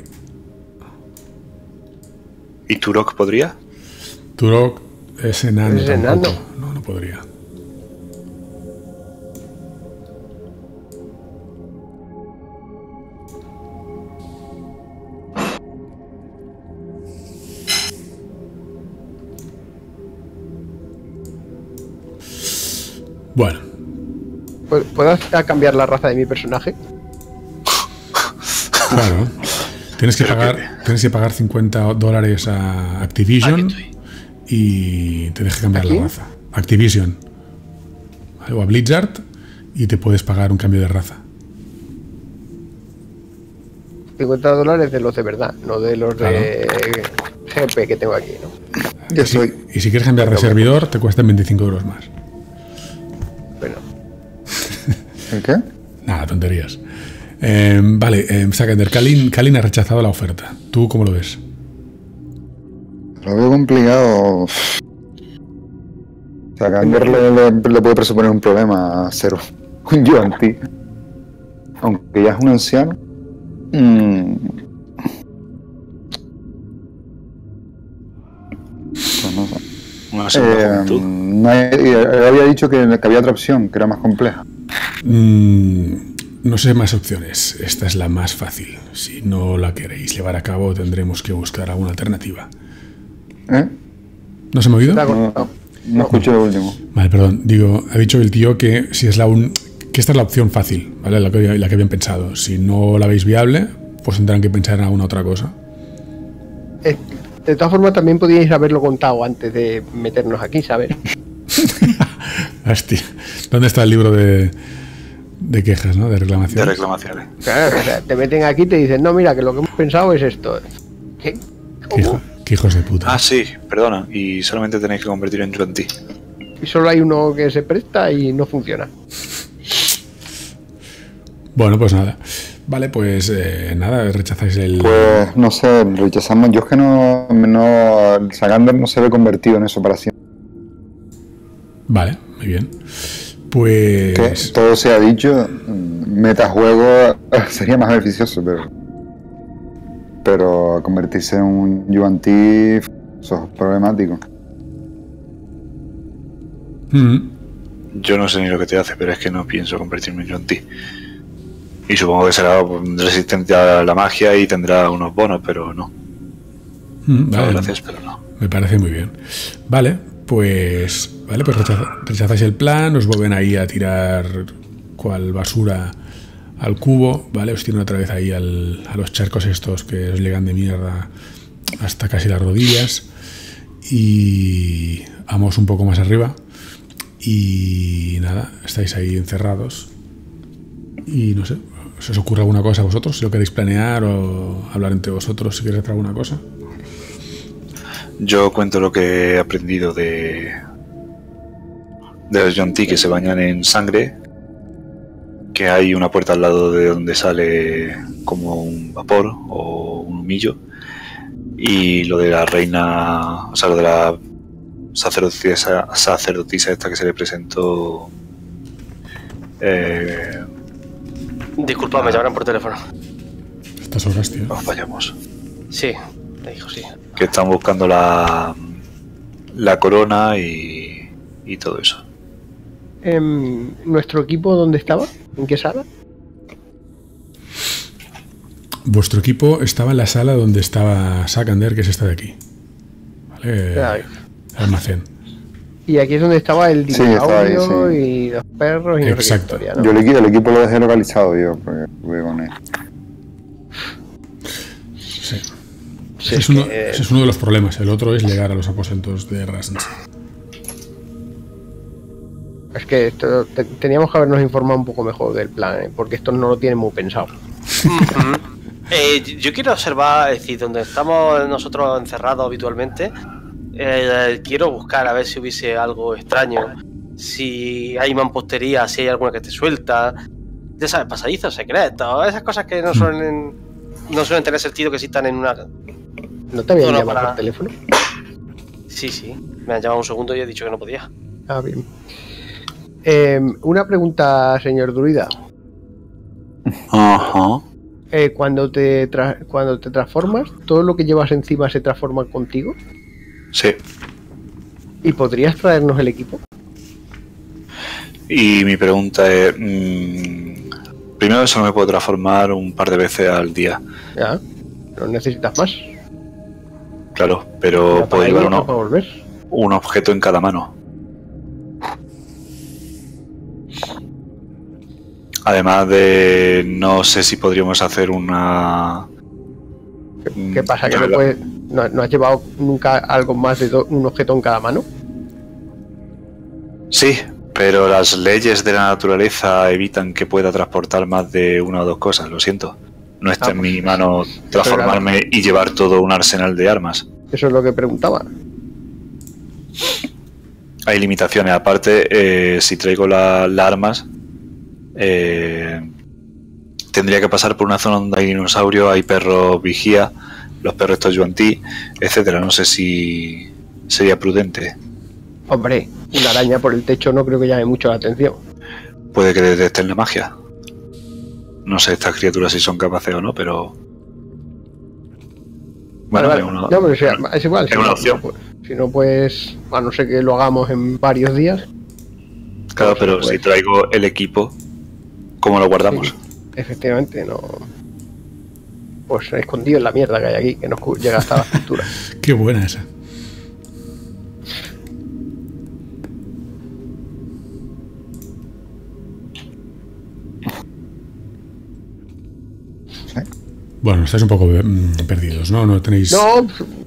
¿Y Turok podría? Turok es enano. ¿Es enano? No podría. Bueno. ¿Puedo cambiar la raza de mi personaje? Claro. Tienes que pagar $50 a Activision y te deja cambiar la raza. Activision. ¿Vale? O a Blizzard y te puedes pagar un cambio de raza. $50 de los de verdad, no de los de GP que tengo aquí, ¿no? Yo soy. Y si quieres cambiar de servidor, te cuestan €25 más. Bueno. ¿El qué? Nada, tonterías. Vale, Sakander, Kalin ha rechazado la oferta. ¿Tú cómo lo ves? Lo veo complicado. Sakander le puede presuponer un problema a Zero. Un Yuan-ti. Aunque ya es un anciano. Pues no sé. Él había dicho que había otra opción, que era más compleja. No sé más opciones. Esta es la más fácil. Si no la queréis llevar a cabo, tendremos que buscar alguna alternativa. ¿No se me ha oído? No escuché lo último. Vale, perdón. Digo, ha dicho el tío que si es que esta es la opción fácil, ¿vale? La que habían pensado. Si no la veis viable, pues tendrán que pensar en alguna otra cosa. De todas formas, también podíais haberlo contado antes de meternos aquí, ¿sabes? Hostia. ¿Dónde está el libro de quejas, ¿no? De reclamaciones. De reclamaciones. Claro, o sea, te meten aquí y te dicen, no, mira, que lo que hemos pensado es esto. ¿Qué? ¿Cómo? Qué hijos de puta. Ah, sí, perdona. Y solamente tenéis que convertir en Yuan-ti. Y solo hay uno que se presta y no funciona. Bueno, pues nada. Vale, pues nada, rechazáis el... Pues no sé, rechazamos. Yo es que no Sakander no se ve convertido en eso para siempre. Vale, muy bien. Pues... Que todo se ha dicho, metajuego sería más beneficioso, pero convertirse en un Yuan-ti, eso es problemático. Yo no sé ni lo que te hace, pero es que no pienso convertirme en Yuan-ti. Y supongo que será resistente a la magia y tendrá unos bonos, pero no. Vale, gracias, pero no. Me parece muy bien. Vale, pues rechazáis el plan, os vuelven ahí a tirar cual basura al cubo, ¿vale? Os tiran otra vez ahí a los charcos estos que os llegan de mierda hasta casi las rodillas y vamos un poco más arriba y nada, estáis ahí encerrados y no sé, ¿se os ocurre alguna cosa a vosotros? Si lo queréis planear o hablar entre vosotros, si queréis hacer alguna cosa. Yo cuento lo que he aprendido de los Yuan-ti que se bañan en sangre, que hay una puerta al lado de donde sale como un vapor o un humillo, y lo de la reina, o sea, lo de la sacerdotisa esta que se le presentó. Disculpa, me llamaron por teléfono. Estas horas, tío. Nos vayamos. Sí, me dijo sí. Que están buscando la corona y todo eso. ¿Nuestro equipo dónde estaba? ¿En qué sala? Vuestro equipo estaba en la sala donde estaba Sakander, que es esta de aquí. ¿Vale? Almacén. Y aquí es donde estaba el dinosaurio sí. y los perros y Exacto. No sé qué historia, ¿no? Yo el equipo lo dejé localizado yo, porque voy con él. Sí. Sí, Ese es uno de los problemas. El otro es llegar a los aposentos de Rasns. Es que teníamos que habernos informado un poco mejor del plan, porque esto no lo tienen muy pensado. Yo quiero observar, es decir, donde estamos nosotros encerrados habitualmente, quiero buscar a ver si hubiese algo extraño, si hay mampostería, si hay alguna que te suelta, ya sabes, pasadizos secretos, esas cosas que no suelen tener sentido que existan en una... ¿No te habían llamado por teléfono? Sí, me han llamado un segundo y he dicho que no podía. Ah, bien. Una pregunta, señor druida. Ajá. Cuando te transformas, ¿todo lo que llevas encima se transforma contigo? Sí. ¿Y podrías traernos el equipo? Y mi pregunta es... primero, solo me puedo transformar un par de veces al día. Ya, no necesitas más. Claro, pero puedo llevar un objeto en cada mano. Además de... no sé si podríamos hacer una... ¿Qué pasa? ¿Que no has llevado nunca algo más de un objeto en cada mano? Sí, pero las leyes de la naturaleza evitan que pueda transportar más de una o dos cosas, lo siento. No está en mi mano transformarme y llevar todo un arsenal de armas. Eso es lo que preguntaba. Hay limitaciones, aparte, si traigo las armas, tendría que pasar por una zona donde hay dinosaurios, hay perros vigía, los perros estos Yuan-ti, etcétera. No sé si sería prudente. Hombre, una araña por el techo no creo que llame mucho la atención. Puede que detecten la magia. No sé estas criaturas si son capaces o no, pero... Bueno, vale. No, pero es igual. Es una opción. Si no, pues, a no ser que lo hagamos en varios días. Claro, pero pues, si traigo el equipo, ¿cómo lo guardamos? Sí, efectivamente, no... Pues escondido en la mierda que hay aquí, que nos llega hasta la cintura. Qué buena esa. Bueno, estáis un poco perdidos, ¿no? No tenéis... No,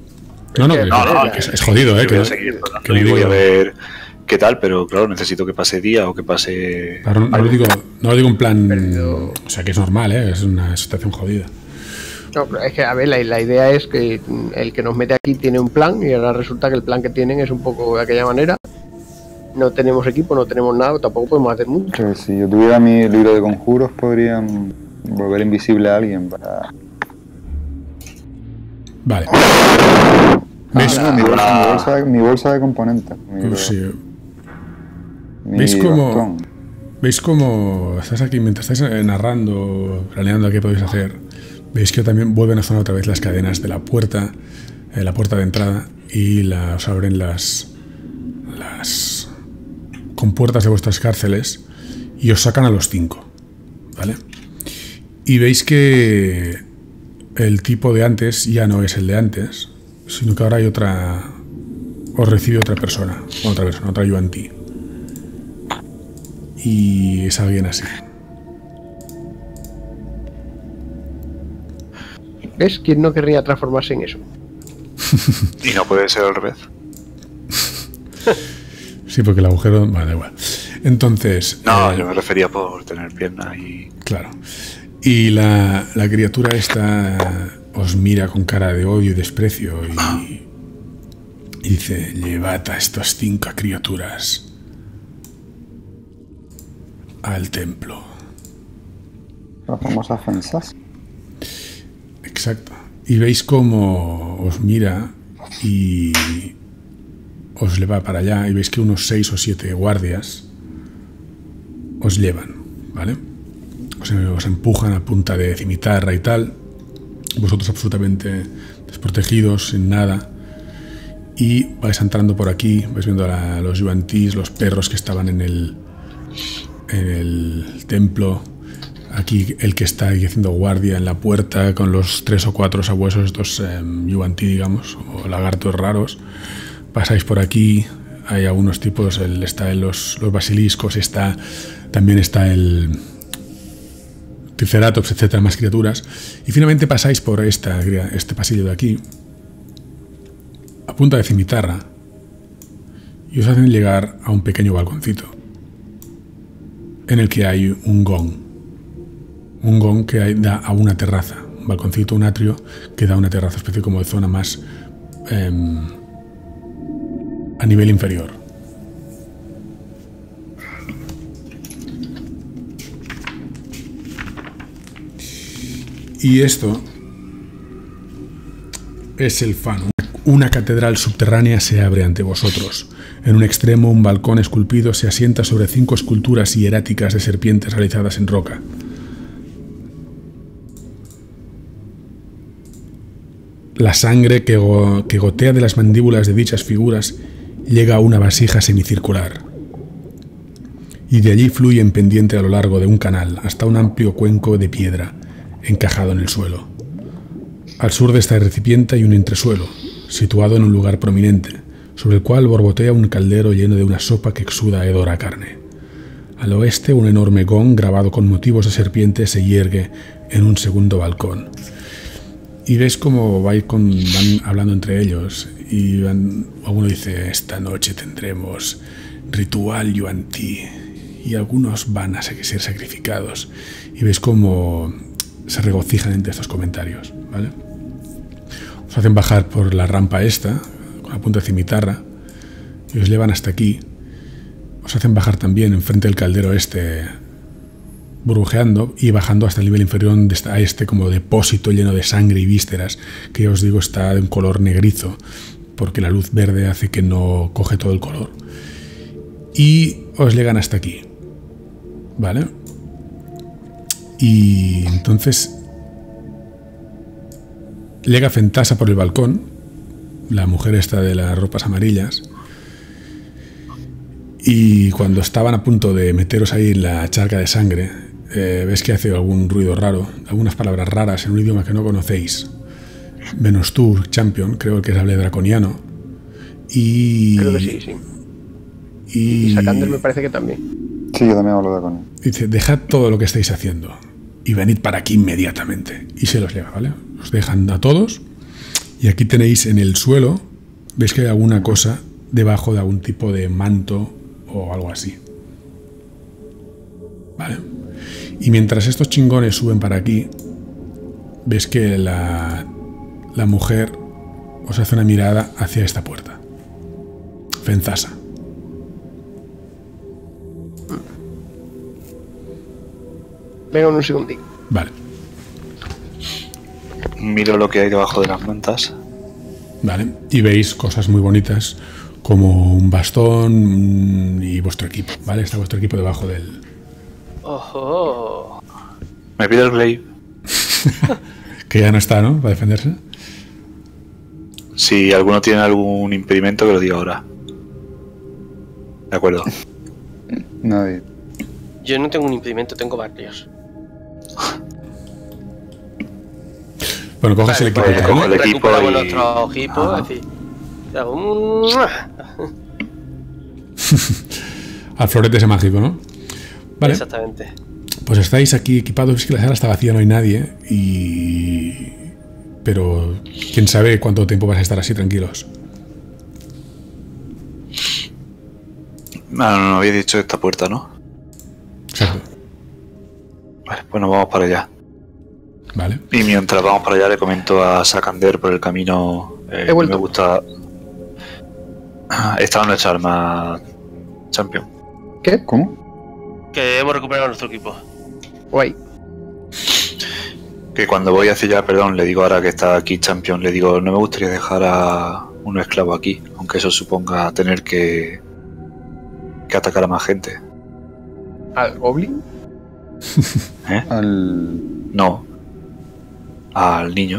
es jodido, ¿eh? Voy a seguir, voy a ver qué tal, pero claro, necesito que pase día o que pase... Claro, no lo digo en plan... Perdido. O sea, que es normal, ¿eh? Es una situación jodida. No, pero es que, a ver, la idea es que el que nos mete aquí tiene un plan y ahora resulta que el plan que tienen es un poco de aquella manera. No tenemos equipo, no tenemos nada, tampoco podemos hacer mucho. Pero si yo tuviera mi libro de conjuros, podrían volver invisible a alguien para... Vale. ¿Ves? Mi bolsa de componentes. Sí. ¿Veis cómo estás aquí, mientras estáis narrando, planeando qué podéis hacer? Veis que también vuelven a sonar otra vez las cadenas de la puerta de entrada, y os abren las compuertas de vuestras cárceles y os sacan a los 5, ¿vale? Y veis que el tipo de antes ya no es el de antes, sino que ahora hay os recibe otra persona, otra Yuan-ti. Y es alguien así. ¿Ves? ¿Quién no querría transformarse en eso? Y no puede ser al revés. Sí, porque el agujero... Vale, da igual. Entonces... No, yo me refería por tener piernas y... Claro. Y la criatura esta os mira con cara de odio y desprecio Y dice, llevad a estas 5 criaturas al templo. Las famosas fensas. Exacto. Y veis cómo os mira y os lleva para allá y veis que unos 6 o 7 guardias os llevan, ¿vale? Os empujan a punta de cimitarra y tal. Vosotros absolutamente desprotegidos, sin nada. Y vais entrando por aquí, vais viendo a los yuan-tis, los perros que estaban en el templo. Aquí el que está ahí haciendo guardia en la puerta con los 3 o 4 sabuesos, estos yuan-ti, digamos, o lagartos raros. Pasáis por aquí, hay algunos tipos, están los basiliscos, también está el triceratops, etcétera, más criaturas. Y finalmente pasáis por este pasillo de aquí, a punta de cimitarra, y os hacen llegar a un pequeño balconcito en el que hay un gong. Un gong que da a una terraza, un balconcito, un atrio que da a una terraza, especie como de zona más a nivel inferior. Y esto es el Fano. Una catedral subterránea se abre ante vosotros. En un extremo, un balcón esculpido se asienta sobre 5 esculturas hieráticas de serpientes realizadas en roca. La sangre que gotea de las mandíbulas de dichas figuras llega a una vasija semicircular, y de allí fluye en pendiente a lo largo de un canal hasta un amplio cuenco de piedra encajado en el suelo. Al sur de este recipiente hay un entresuelo, situado en un lugar prominente, sobre el cual borbotea un caldero lleno de una sopa que exuda hedor a carne. Al oeste, un enorme gong grabado con motivos de serpiente se yergue en un segundo balcón. Y ves cómo van hablando entre ellos, y alguno dice, esta noche tendremos ritual yuan-ti, y algunos van a ser sacrificados. Y ves cómo se regocijan entre estos comentarios, ¿vale? Os hacen bajar por la rampa esta, con la punta de cimitarra, y os llevan hasta aquí. Os hacen bajar también enfrente del caldero este, burbujeando, y bajando hasta el nivel inferior donde está este como depósito lleno de sangre y vísceras, que ya os digo está de un color negrizo, porque la luz verde hace que no coge todo el color. Y os llegan hasta aquí, ¿vale? Y entonces llega Fentasa por el balcón, la mujer esta de las ropas amarillas, y cuando estaban a punto de meteros ahí en la charca de sangre, ves que hace algún ruido raro, algunas palabras raras en un idioma que no conocéis, menos tú, Champion, creo que es hable draconiano, y... Creo que sí, sí. Y Sakander me parece que también. Sí, yo también hablo draconiano. Dice, dejad todo lo que estáis haciendo y venid para aquí inmediatamente. Y se los lleva, ¿vale? Os dejan a todos, y aquí tenéis en el suelo, veis que hay alguna cosa debajo de algún tipo de manto o algo así, ¿vale? Y mientras estos chingones suben para aquí, ves que la mujer os hace una mirada hacia esta puerta. Fenzasa. Venga, un segundín. Vale. Miro lo que hay debajo de las mantas. Vale. Y veis cosas muy bonitas, como un bastón y vuestro equipo, ¿vale? Está vuestro equipo debajo del... ¡Ojo! Me pido el glaive. Que ya no está, ¿no? Para defenderse. Si alguno tiene algún impedimento, que lo diga ahora. De acuerdo. Nadie. Yo no tengo un impedimento, tengo varios. Bueno, coges el equipo. Pues, cojo el equipo recuperamos y... nuestro equipo, es decir, hago un... Al florete ese mágico, ¿no? Vale. Exactamente. Pues estáis aquí equipados, es que la sala está vacía, no hay nadie, pero quién sabe cuánto tiempo vas a estar así tranquilos. No había dicho esta puerta, ¿no? Exacto. Vale, pues nos vamos para allá. Vale. Y mientras vamos para allá le comento a Sakander por el camino. He vuelto. Me gusta... Esta es nuestra arma, Champion. ¿Qué? ¿Cómo? Que hemos recuperado nuestro equipo. Guay. Que cuando voy hacia allá, perdón, le digo ahora que está aquí Champion, le digo, no me gustaría dejar a un esclavo aquí, aunque eso suponga tener que atacar a más gente. ¿Al Goblin? ¿Eh? No. Al niño.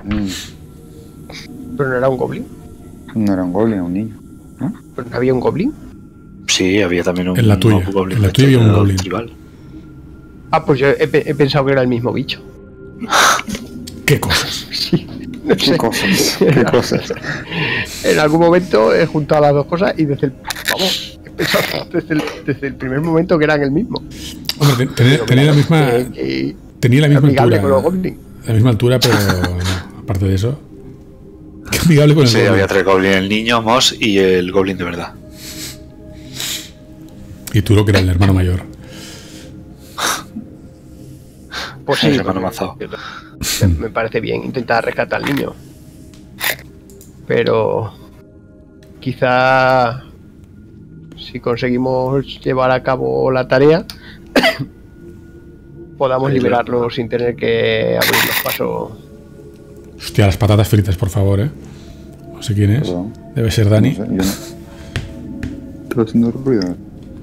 ¿Pero no era un Goblin? No era un Goblin, era un niño. ¿No? ¿Pero no había un Goblin? Sí, había también un En la tuya. Goblin. En la tuya había un Goblin. Tribal. Ah, pues yo he pensado que era el mismo bicho. ¿Qué cosas? Sí. No ¿Qué sé. cosas? ¿Qué cosas? En algún momento he juntado las dos cosas y desde el... Vamos, he pensado desde el primer momento que eran el mismo. Hombre, tenía la misma... Tenía la misma amigable altura. con los Goblin. La misma altura, pero no, aparte de eso. Qué amigable con el Sí, Goblin. había 3 Goblins, el niño, Moss y el Goblin de verdad. Y Turo, que era el hermano mayor. Pues sí, El hermano mazao. me parece bien intentar rescatar al niño. Pero quizá si conseguimos llevar a cabo la tarea podamos liberarlo sin tener que abrir los pasos. Hostia, las patatas fritas, por favor, ¿eh? No sé quién es. Perdón. Debe ser Dani. No sé, yo no. Estoy haciendo ruido.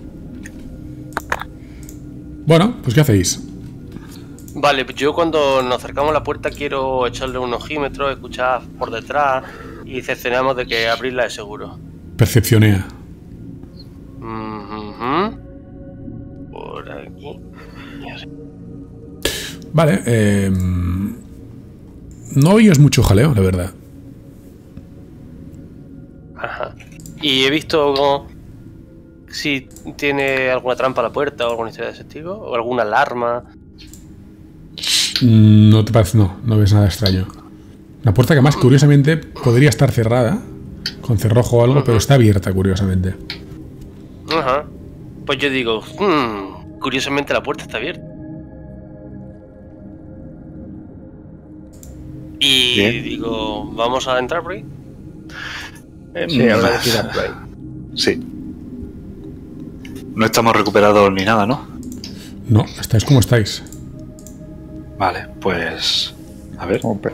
Bueno, pues ¿qué hacéis? Vale, yo cuando nos acercamos a la puerta quiero echarle un ojímetro, escuchar por detrás y cercioramos de que abrirla es seguro. Percepcionea. Por aquí. Vale, no oías mucho jaleo, la verdad. Ajá. Y he visto si tiene alguna trampa a la puerta o alguna historia de ese estilo, o alguna alarma. No te parece, no ves nada extraño. Una puerta que más curiosamente podría estar cerrada, con cerrojo o algo, pero está abierta curiosamente. Ajá. Pues yo digo, curiosamente la puerta está abierta. Y Bien. digo, ¿vamos a entrar por ahí? Sí, habrá que tirar por ahí. Sí. No estamos recuperados ni nada, ¿no? No, estáis como estáis. Vale, pues... A ver, Ope.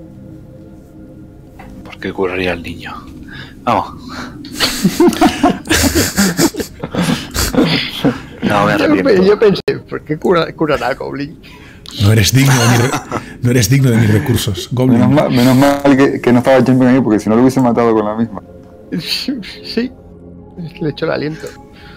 ¿por qué curaría al niño? Vamos. No, me arrepiento. Yo pensé, ¿por qué curará a Goblin? No eres digno de mis recursos, Goblin. Menos mal que no estaba Champion ahí, porque si no lo hubiese matado con la misma. Sí, le echó el aliento.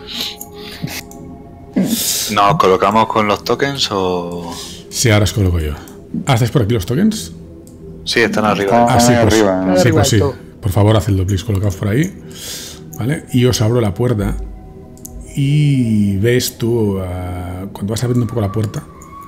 ¿Nos colocamos con los tokens o...? Sí, ahora os coloco yo. ¿Hacéis por aquí los tokens? Sí, están arriba. Está sí, ahí pues, arriba. ¿no? sí, Arriba pues sí. todo. Por favor, hacedlo, please, colocaos por ahí. ¿Vale? Y os abro la puerta. Y ves tú, cuando vas abriendo un poco la puerta,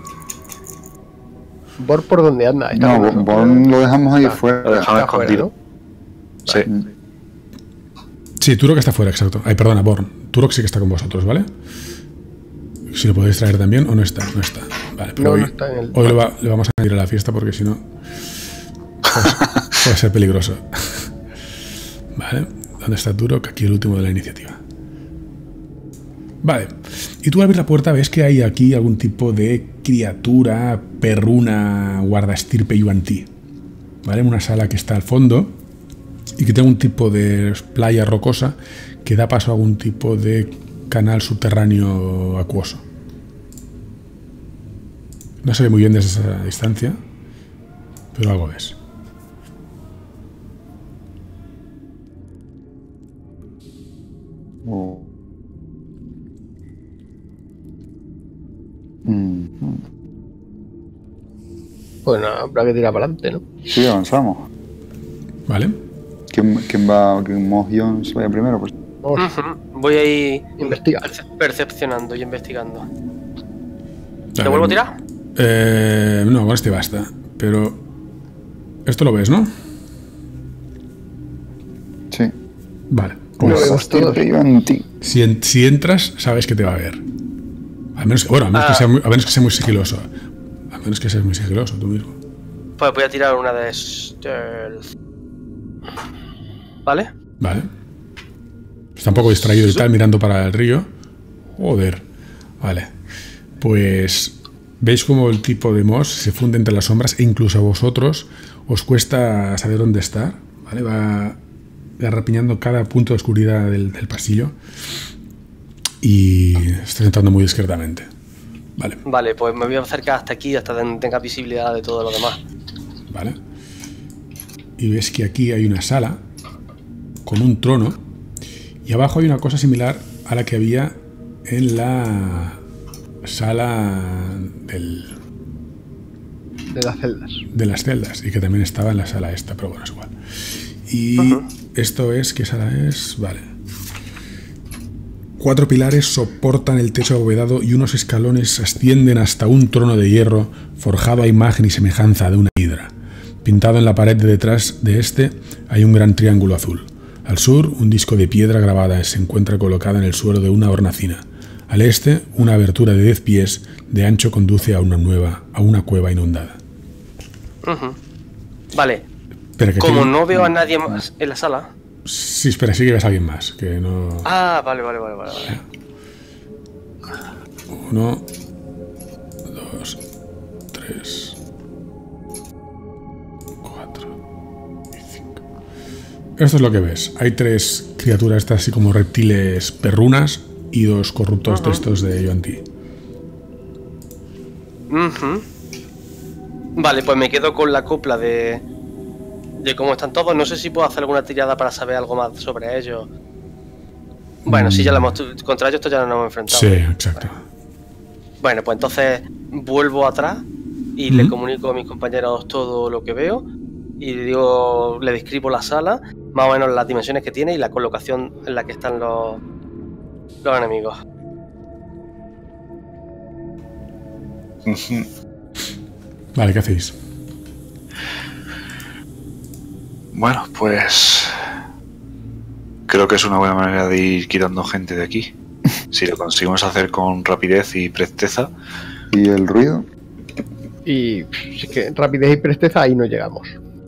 ¿Bor por dónde anda? Está No, con nosotros. Born lo dejamos ahí Lo fuera. dejamos Está fuera, escondido. ¿no? Sí. sí, Turok está fuera, exacto. Ay, perdona, Born. Turok sí que está con vosotros, ¿vale? Si lo podéis traer también, o no está. No está. Vale, pero No, hoy, no está en el- hoy le vamos a añadir a la fiesta porque si no puede ser peligroso. Vale, ¿dónde está Turok? Aquí el último de la iniciativa. Vale, y tú al abrir la puerta ves que hay aquí algún tipo de criatura, perruna, guardaestirpe yuantí. ¿Vale? Una sala que está al fondo y que tiene un tipo de playa rocosa que da paso a algún tipo de canal subterráneo acuoso. No se ve muy bien desde esa distancia, pero algo ves. Oh. Bueno, habrá que tirar para adelante, ¿no? Sí, avanzamos. ¿Vale? ¿Quién Moss Jones vaya primero? Pues Vamos, Voy ahí investiga. percepcionando y investigando. ¿Te Dale. vuelvo a tirar? No, con este basta. Pero esto lo ves, ¿no? sí. Vale. Lo Pues, vemos todos. si entras, sabes que te va a ver. Al menos, bueno, a menos que sea muy sigiloso. A menos que seas muy sigiloso tú mismo. Pues voy a tirar una de stealth. ¿Vale? Vale. Está un poco distraído y tal, mirando para el río. Joder. Vale. Pues veis como el tipo de Moss se funde entre las sombras e incluso a vosotros os cuesta saber dónde estar. ¿Vale? Va garrapiñando cada punto de oscuridad del pasillo y está entrando muy discretamente. Vale. Vale, pues me voy a acercar hasta aquí, hasta que tenga visibilidad de todo lo demás. Vale. Y ves que aquí hay una sala con un trono y abajo hay una cosa similar a la que había en la sala de las celdas. De las celdas, y que también estaba en la sala esta, pero bueno, es igual. Y esto es, ¿qué sala es? Vale. 4 pilares soportan el techo abovedado y unos escalones ascienden hasta un trono de hierro forjado a imagen y semejanza de una hidra. Pintado en la pared de detrás de este hay un gran triángulo azul. Al sur, un disco de piedra grabada se encuentra colocada en el suelo de una hornacina. Al este, una abertura de 10 pies de ancho conduce a una cueva inundada. Vale. Como no veo a nadie más en la sala... Sí, espera, sí que ves a alguien más, que no... Ah, vale. 1, 2, 3, 4 y 5. Esto es lo que ves. Hay 3 criaturas estas así como reptiles perrunas y 2 corruptos textos de Yuan-ti. Vale, pues me quedo con la copla de cómo están todos. No sé si puedo hacer alguna tirada para saber algo más sobre ellos. Bueno, sí, ya lo hemos... Contra ellos esto ya no nos hemos enfrentado. Sí, exacto. Bueno, pues entonces vuelvo atrás y le comunico a mis compañeros todo lo que veo y le describo la sala, más o menos las dimensiones que tiene y la colocación en la que están los enemigos. Vale, ¿qué hacéis? Bueno, pues creo que es una buena manera de ir quitando gente de aquí. Si lo conseguimos hacer con rapidez y presteza. ¿Y el ruido? Y es que rapidez y presteza ahí no llegamos.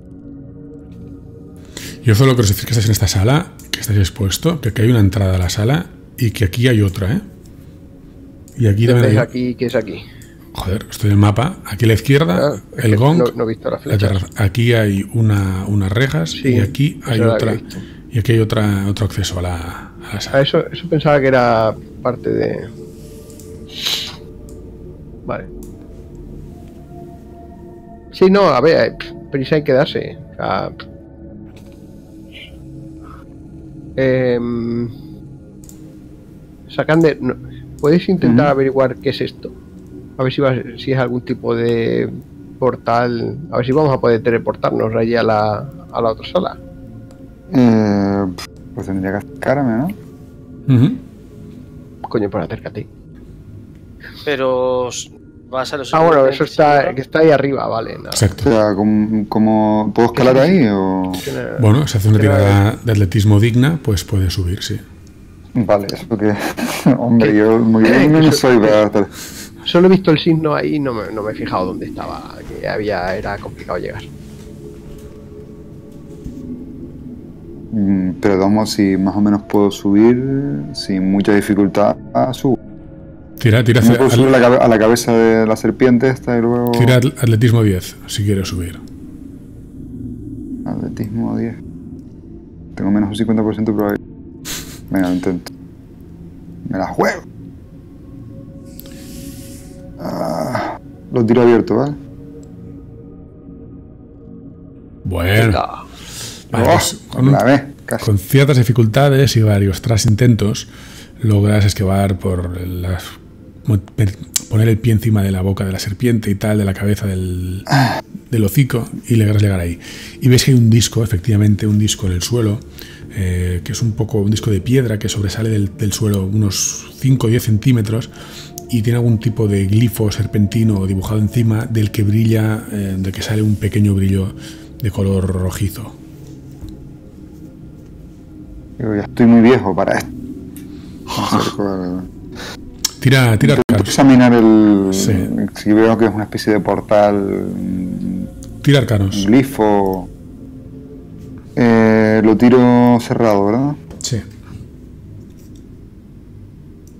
Yo solo quiero decir que estáis en esta sala, que estáis expuesto, que aquí hay una entrada a la sala y que aquí hay otra, ¿eh? Y aquí también hay... aquí, ¿qué es aquí? Joder, estoy en el mapa. Aquí a la izquierda, el gong. No he visto la flecha. Aquí hay unas rejas, sí, y aquí hay otra. Y aquí hay otro acceso a la sala. Eso pensaba que era parte de... Vale. Sí, no, a ver, prisa hay que darse. O sea, Sakander, ¿puedes intentar averiguar qué es esto? A ver si es algún tipo de portal. A ver si vamos a poder teleportarnos allí a la otra sala. Pues tendría que acercarme, ¿no? Coño, pues acércate. Pero va a ser lo bueno, eso está ahí arriba, vale. Nada. Exacto. O sea, ¿cómo ¿puedo escalar ahí o...? Bueno, si hace una tirada de atletismo digna, pues puede subir, sí. Vale, eso que... Hombre, yo muy bien no soy para estar... Solo he visto el signo ahí y no me he fijado dónde estaba, que era complicado llegar. Pero vamos, si más o menos puedo subir sin mucha dificultad, subo. Tira ¿No puedo subir a la cabeza de la serpiente esta y luego...? Tira atletismo 10, si quieres subir. Atletismo 10. Tengo menos un 50% de probabilidad. Venga, lo intento. Me la juego. Lo tiro abierto, ¿vale? Bueno. Vale, pues con ciertas dificultades y varios intentos logras esquivar poner el pie encima de la boca de la serpiente y tal, de la cabeza del hocico, y logras llegar ahí. Y ves que hay un disco, efectivamente, un disco en el suelo, que es un disco de piedra que sobresale del suelo unos 5 o 10 centímetros y tiene algún tipo de glifo serpentino dibujado encima del que brilla, del que sale un pequeño brillo de color rojizo. Yo ya estoy muy viejo para esto. Tira Arcanos. Examinar sí. Si veo que es una especie de portal. Tira Arcanos. Un glifo. Lo tiro cerrado, ¿verdad? Sí.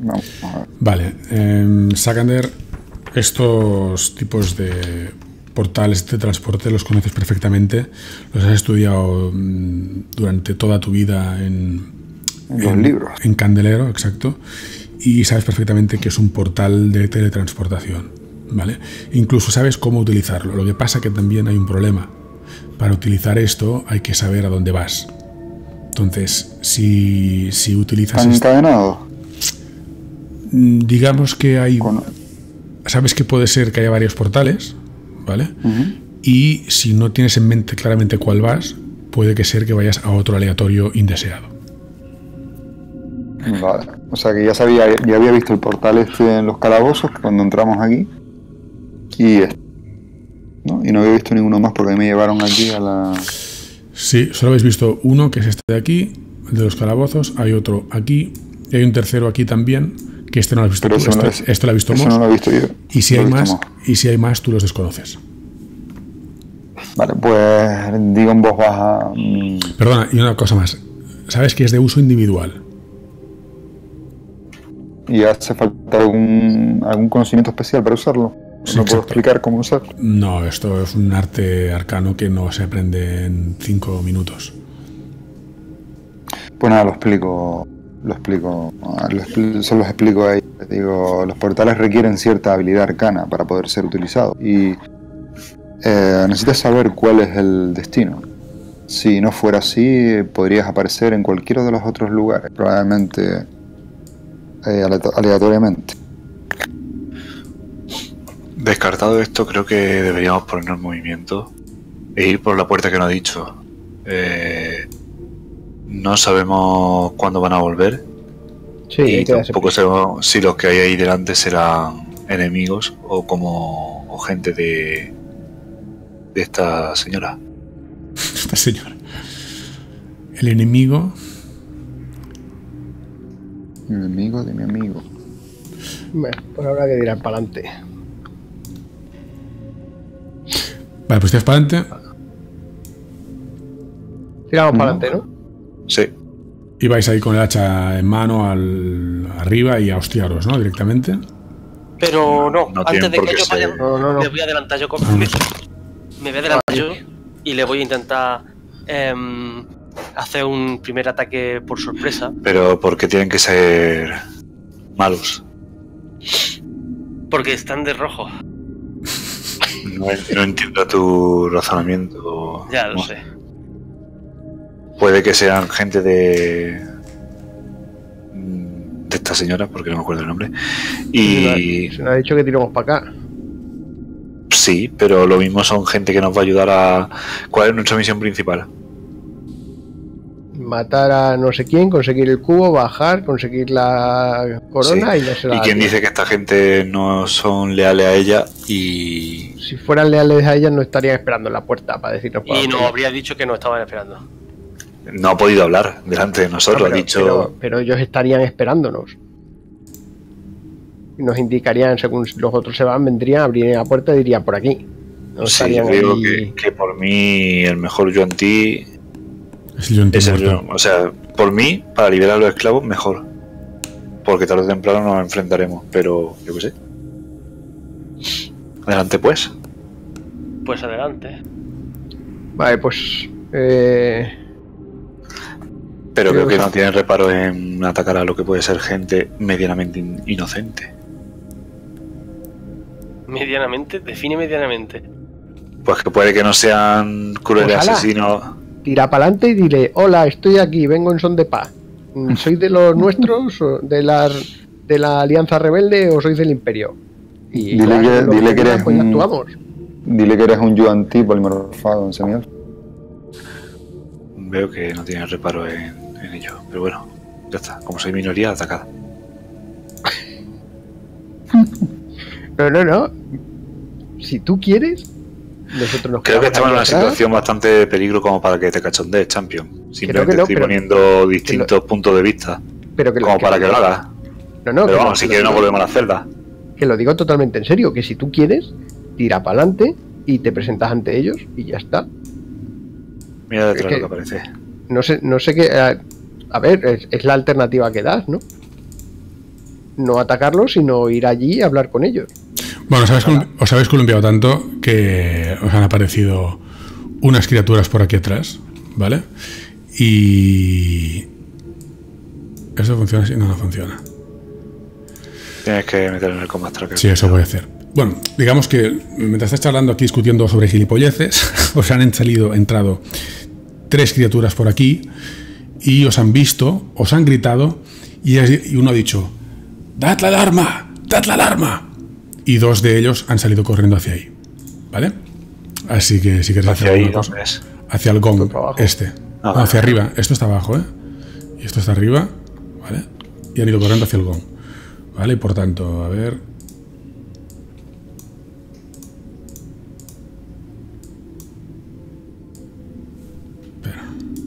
Vamos a ver. Vale, Sakander, estos tipos de portales de transporte los conoces perfectamente, los has estudiado durante toda tu vida en los libros. En Candelero, exacto, y sabes perfectamente que es un portal de teletransportación, ¿vale? Incluso sabes cómo utilizarlo. Lo que pasa que también hay un problema. Para utilizar esto hay que saber a dónde vas. Entonces, si utilizas... ¿Están encadenados? Digamos que hay... Sabes que puede ser que haya varios portales, ¿vale? Y si no tienes en mente claramente cuál vas, puede que ser que vayas a otro aleatorio indeseado. Vale. O sea que ya había visto el portal este en los calabozos cuando entramos aquí. ¿no? Y no había visto ninguno más porque me llevaron aquí a la... Sí, solo habéis visto uno, que es este de aquí, el de los calabozos. Hay otro aquí y hay un tercero aquí también, que este no lo has visto tú. Este lo ha visto Moss. No lo he visto yo. Y si hay más, tú los desconoces. Vale, pues digo en voz baja... Perdona, y una cosa más. Sabes que es de uso individual. ¿Y hace falta algún conocimiento especial para usarlo? Sí, ¿No puedo explicar cómo usarlo? No, esto es un arte arcano que no se aprende en 5 minutos. Pues nada, se los explico ahí. Digo, los portales requieren cierta habilidad arcana para poder ser utilizados. Y necesitas saber cuál es el destino. Si no fuera así, podrías aparecer en cualquiera de los otros lugares, probablemente aleatoriamente. Descartado esto, creo que deberíamos ponernos en movimiento e ir por la puerta que nos ha dicho. No sabemos cuándo van a volver. Sí, y tampoco sabemos si los que hay ahí delante serán enemigos o gente de esta señora. Esta señora. El enemigo. El enemigo de mi amigo. Bueno, pues habrá que tirar para adelante. Vale, pues tiras para adelante. Tiramos para adelante, ¿no? Sí. Y vais ahí con el hacha en mano arriba y a hostiaros, ¿no? Directamente. Pero no, antes de que ellos vayan, No. me voy a adelantar yo. Me voy a adelantar yo y le voy a intentar hacer un primer ataque por sorpresa. Pero ¿por qué tienen que ser malos? Porque están de rojo. No entiendo tu razonamiento. Ya lo sé. Puede que sean gente de esta señora, porque no me acuerdo el nombre. Y se nos ha dicho que tiramos para acá. sí, pero lo mismo son gente que nos va a ayudar a... ¿Cuál es nuestra misión principal? Matar a no sé quién, conseguir el cubo, bajar, conseguir la corona, sí. Y ya se la... ¿Y quién dice que esta gente no son leales a ella? Y si fueran leales a ella no estarían esperando en la puerta para decirnos. Y nos habría dicho que no estaban esperando. No ha podido hablar delante de nosotros, ha dicho... Pero ellos estarían esperándonos. Y nos indicarían, según los otros se van, vendrían, abrirían la puerta y dirían por aquí. No sí, creo que por mí el mejor Yuan Ti es el Yuan. O sea, por mí, para liberar a los esclavos, mejor. Porque tarde o temprano nos enfrentaremos, pero yo qué sé. Adelante pues. Pues adelante. Vale, pues... Pero creo que no tienen reparo en atacar a lo que puede ser gente medianamente inocente. ¿Medianamente? Define medianamente. Pues que puede que no sean crueles asesinos. Tira para adelante y dile: hola, estoy aquí, vengo en son de paz. ¿Sois de los nuestros, de la Alianza Rebelde o sois del Imperio? Y dile que eres pues actuamos. Dile que eres un Yuan Ti polimorfado en semielfo. Veo que no tienen reparo en ello, pero bueno, ya está. Como soy minoría, atacada. No. Si tú quieres, nosotros nos creo que estamos en una situación bastante de peligro como para que te cachondees, Champion. Simplemente estoy poniendo distintos puntos de vista. Pero como para que lo hagas. No, pero vamos, si quieres no volvemos a la celda. Que lo digo totalmente en serio, que si tú quieres, tira para adelante y te presentas ante ellos y ya está. Mira detrás lo que aparece. No sé qué... A ver, es la alternativa que das, ¿no? no atacarlos, sino ir allí y hablar con ellos. Bueno, os habéis columpiado tanto que os han aparecido unas criaturas por aquí atrás, ¿vale? Y... ¿Eso funciona así? No, no funciona. Tienes que meterlo en el Combat Tracker. Sí, eso voy a hacer. Bueno, digamos que mientras estás charlando aquí discutiendo sobre gilipolleces, os han entrado 3 criaturas por aquí y os han visto, os han gritado y uno ha dicho: ¡Dad la alarma! ¡Dad la alarma! Y 2 de ellos han salido corriendo hacia ahí, ¿vale? Así que si queréis hacer alguna cosa, hacia el gong este. No, hacia arriba. Esto está abajo, ¿eh? Y esto está arriba, ¿vale? Y han ido corriendo hacia el gong, ¿vale? Por tanto, a ver... Espera.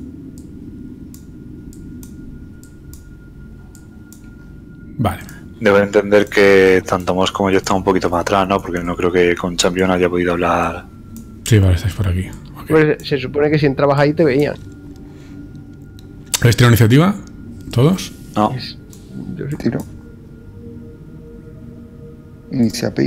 Vale. Debo entender que tanto Moss como yo estamos un poquito más atrás, ¿no? Porque no creo que con Champion haya podido hablar. Sí, vale, estáis por aquí. Okay. Pues se supone que si entrabas ahí te veían. ¿Habéis tirado iniciativa? ¿Todos? No. Yo sí tiro. Iniciativa.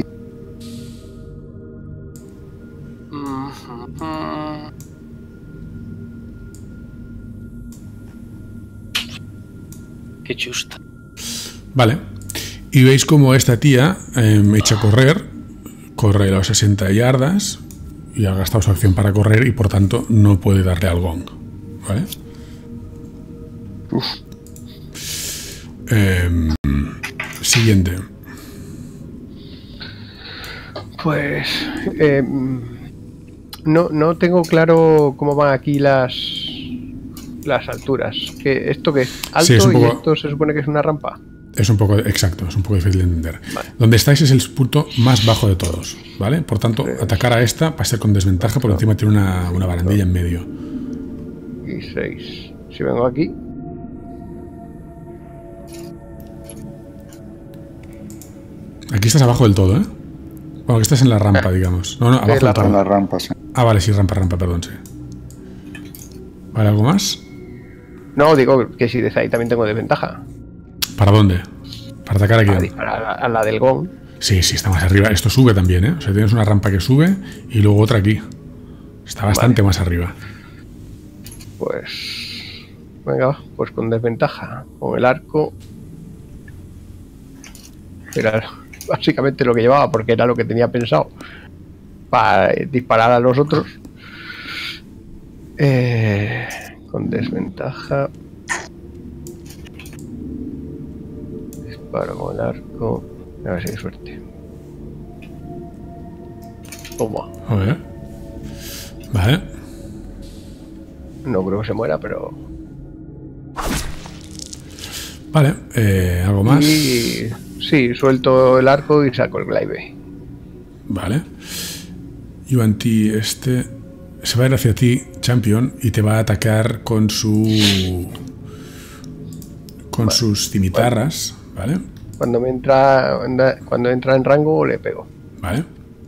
Qué chusta. Vale. Y veis como esta tía echa a correr, corre a los 60 yardas y ha gastado su acción para correr y por tanto no puede darle al gong. ¿Vale? Siguiente. Pues no tengo claro cómo van aquí las alturas. ¿Esto qué es? ¿Alto? Sí, es poco... y esto se supone que es una rampa? Es un poco exacto, es un poco difícil de entender. Vale. Donde estáis es el punto más bajo de todos, ¿vale? Por tanto, atacar a esta va a ser con desventaja, porque encima tiene una barandilla en medio. Y 6. Si vengo aquí. Aquí estás abajo del todo, ¿eh? Bueno, aquí estás en la rampa, digamos. No, abajo del todo. En la rampa, sí. Ah, vale, sí, rampa, perdón, sí. ¿Vale, algo más? No, digo que si desde ahí también tengo desventaja. ¿Para dónde? ¿Para atacar aquí? Para disparar a la del gong. Sí, está más arriba. Esto sube también, ¿eh? O sea, tienes una rampa que sube y luego otra aquí. Está bastante más arriba. Pues... Venga, pues con desventaja. Con el arco... Era básicamente lo que llevaba, porque era lo que tenía pensado. Para disparar a los otros. Con desventaja... Disparo con el arco. A ver si hay suerte. Toma. A ver. Vale. No creo que se muera, pero... Vale. ¿Algo más? Y... Sí, suelto el arco y saco el glaive. Vale. Yuan Ti se va a ir hacia ti, Champion, y te va a atacar con su... Con sus cimitarras. ¿Vale? Cuando entra en rango le pego. Vale.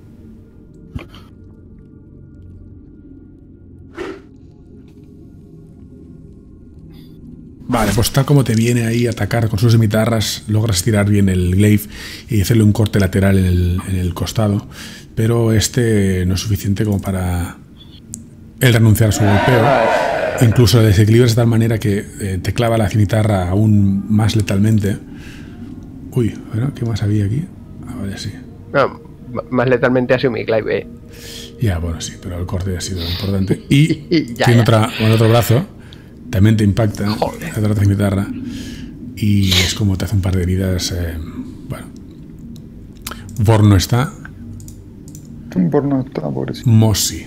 Vale, pues tal como te viene ahí a atacar con sus cimitarras, logras tirar bien el glaive y hacerle un corte lateral en el costado, pero no es suficiente como para él renunciar a su golpeo. Incluso desequilibras de tal manera que te clava la cimitarra aún más letalmente. Uy, bueno, ¿qué más había aquí? Ah, vale, sí. No, más letalmente ha sido mi glaive. Ya, bueno, sí, pero el corte ha sido importante. Y tiene otro brazo, también te impacta la otra cimitarra. Y es como te hace un par de heridas. Bueno. Vorn no está. Vorn no está, pobrecito. Mossy.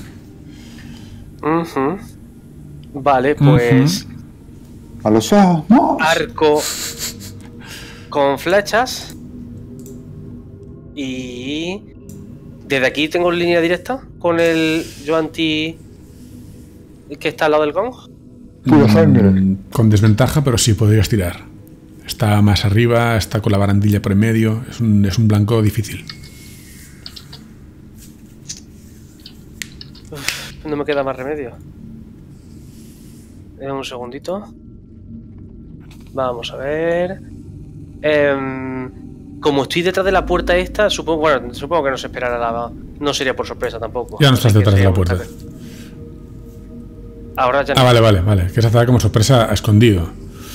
Vale, pues... A los ojos, no. Arco con flechas. Y... Desde aquí tengo línea directa con el Yuan Ti que está al lado del gong. Pura sangre. Con desventaja, pero sí podrías tirar. Está más arriba, está con la barandilla por en medio. Es un blanco difícil. No me queda más remedio. Un segundito. Vamos a ver. Como estoy detrás de la puerta esta, supongo que no se esperará no sería por sorpresa tampoco. Ya no estás detrás de la puerta. Ahora ya no. Vale. Que se hace como sorpresa a escondido.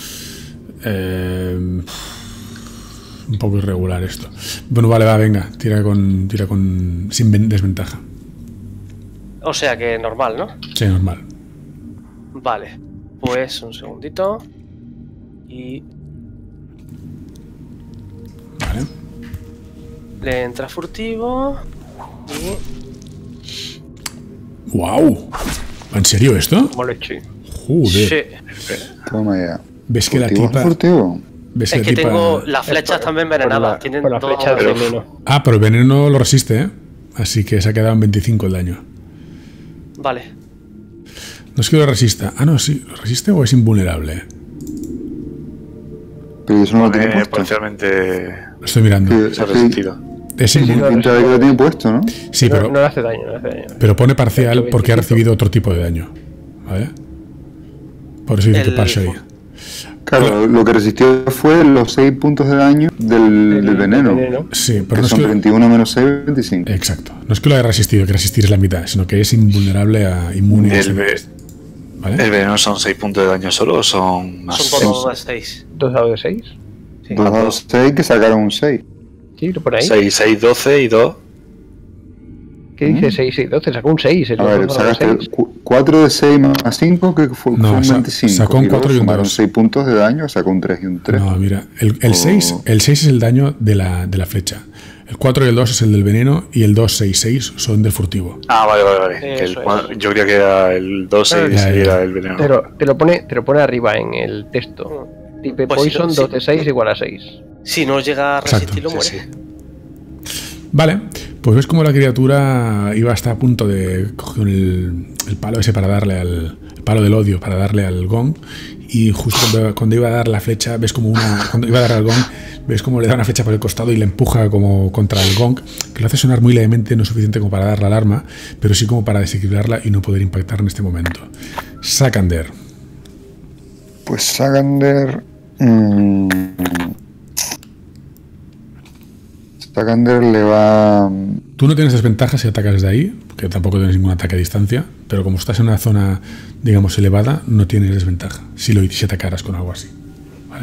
Un poco irregular esto. Bueno, vale, venga. Tira con sin desventaja. O sea que normal, ¿no? Sí, normal. Vale. Pues un segundito. Y... Vale. Le entra furtivo. Y... ¡Wow! ¿En serio esto? Moleche. Joder. Sí. Toma ya. ¿Ves que la ¿Furtivo? tipa... ¿Furtivo? ¿Ves Es la que tipa... tengo las flechas también envenenadas. Tienen Con la dos flecha de modelos. veneno. Ah, pero el veneno lo resiste, ¿eh? Así que se ha quedado en 25 el daño. Vale. No es que lo resista. Ah, no, sí. ¿Lo resiste o es invulnerable? Pero eso no lo tiene puesto. Parcialmente Lo estoy mirando. se ha resistido. Es sí, invulnerable. Pinta de que lo tiene puesto, ¿no? Sí, pero, No le hace daño, pero pone parcial 25. porque ha recibido otro tipo de daño. ¿Vale? Por eso dice que partial. Claro, lo que resistió fue los 6 puntos de daño del veneno. Sí, pero Que no es son que... 31 menos 6, 25. Exacto. No es que lo haya resistido, que resistir es la mitad, sino que es invulnerable a inmune. ¿Vale? ¿El veneno son 6 puntos de daño solo o son más? Son todos más 6. 2 dados de 6. Sí. 2 a 6 que sacaron un 6. Sí, por ahí. 6, 12 y 2. ¿Qué dice 6, 6, 12? Sacó un 6. A ver, sacaste 4 de 6 más 5, que fue No, un 25. sacó un 4 y un 2. Sumaron 6 puntos de daño, sacó un 3 y un 3. No, mira, el 6 es el daño de la flecha. El 4 y el 2 es el del veneno y el 2, 6, 6 son del furtivo. Ah, vale. Que yo creía que era el 2, 6 y era el veneno. Pero te lo pone arriba en el texto. Type Pues Poison, sí, 2 de 6 igual a 6. Si no llega a resistirlo, Sí, muere. sí. Vale, pues ves como la criatura iba hasta a punto de coger el palo ese para darle el palo del odio para darle al gong, y justo cuando iba a dar la flecha, ves como cuando iba a dar al gong, ves como le da una flecha por el costado y le empuja como contra el gong, que lo hace sonar muy levemente, no suficiente como para dar la alarma, pero sí como para desequilibrarla y no poder impactar en este momento. Sakander. Pues Sakander... Sakander le va... Tú no tienes desventaja si atacas desde ahí, porque tampoco tienes ningún ataque a distancia, pero como estás en una zona, digamos, elevada, no tienes desventaja si atacaras con algo así. ¿Vale?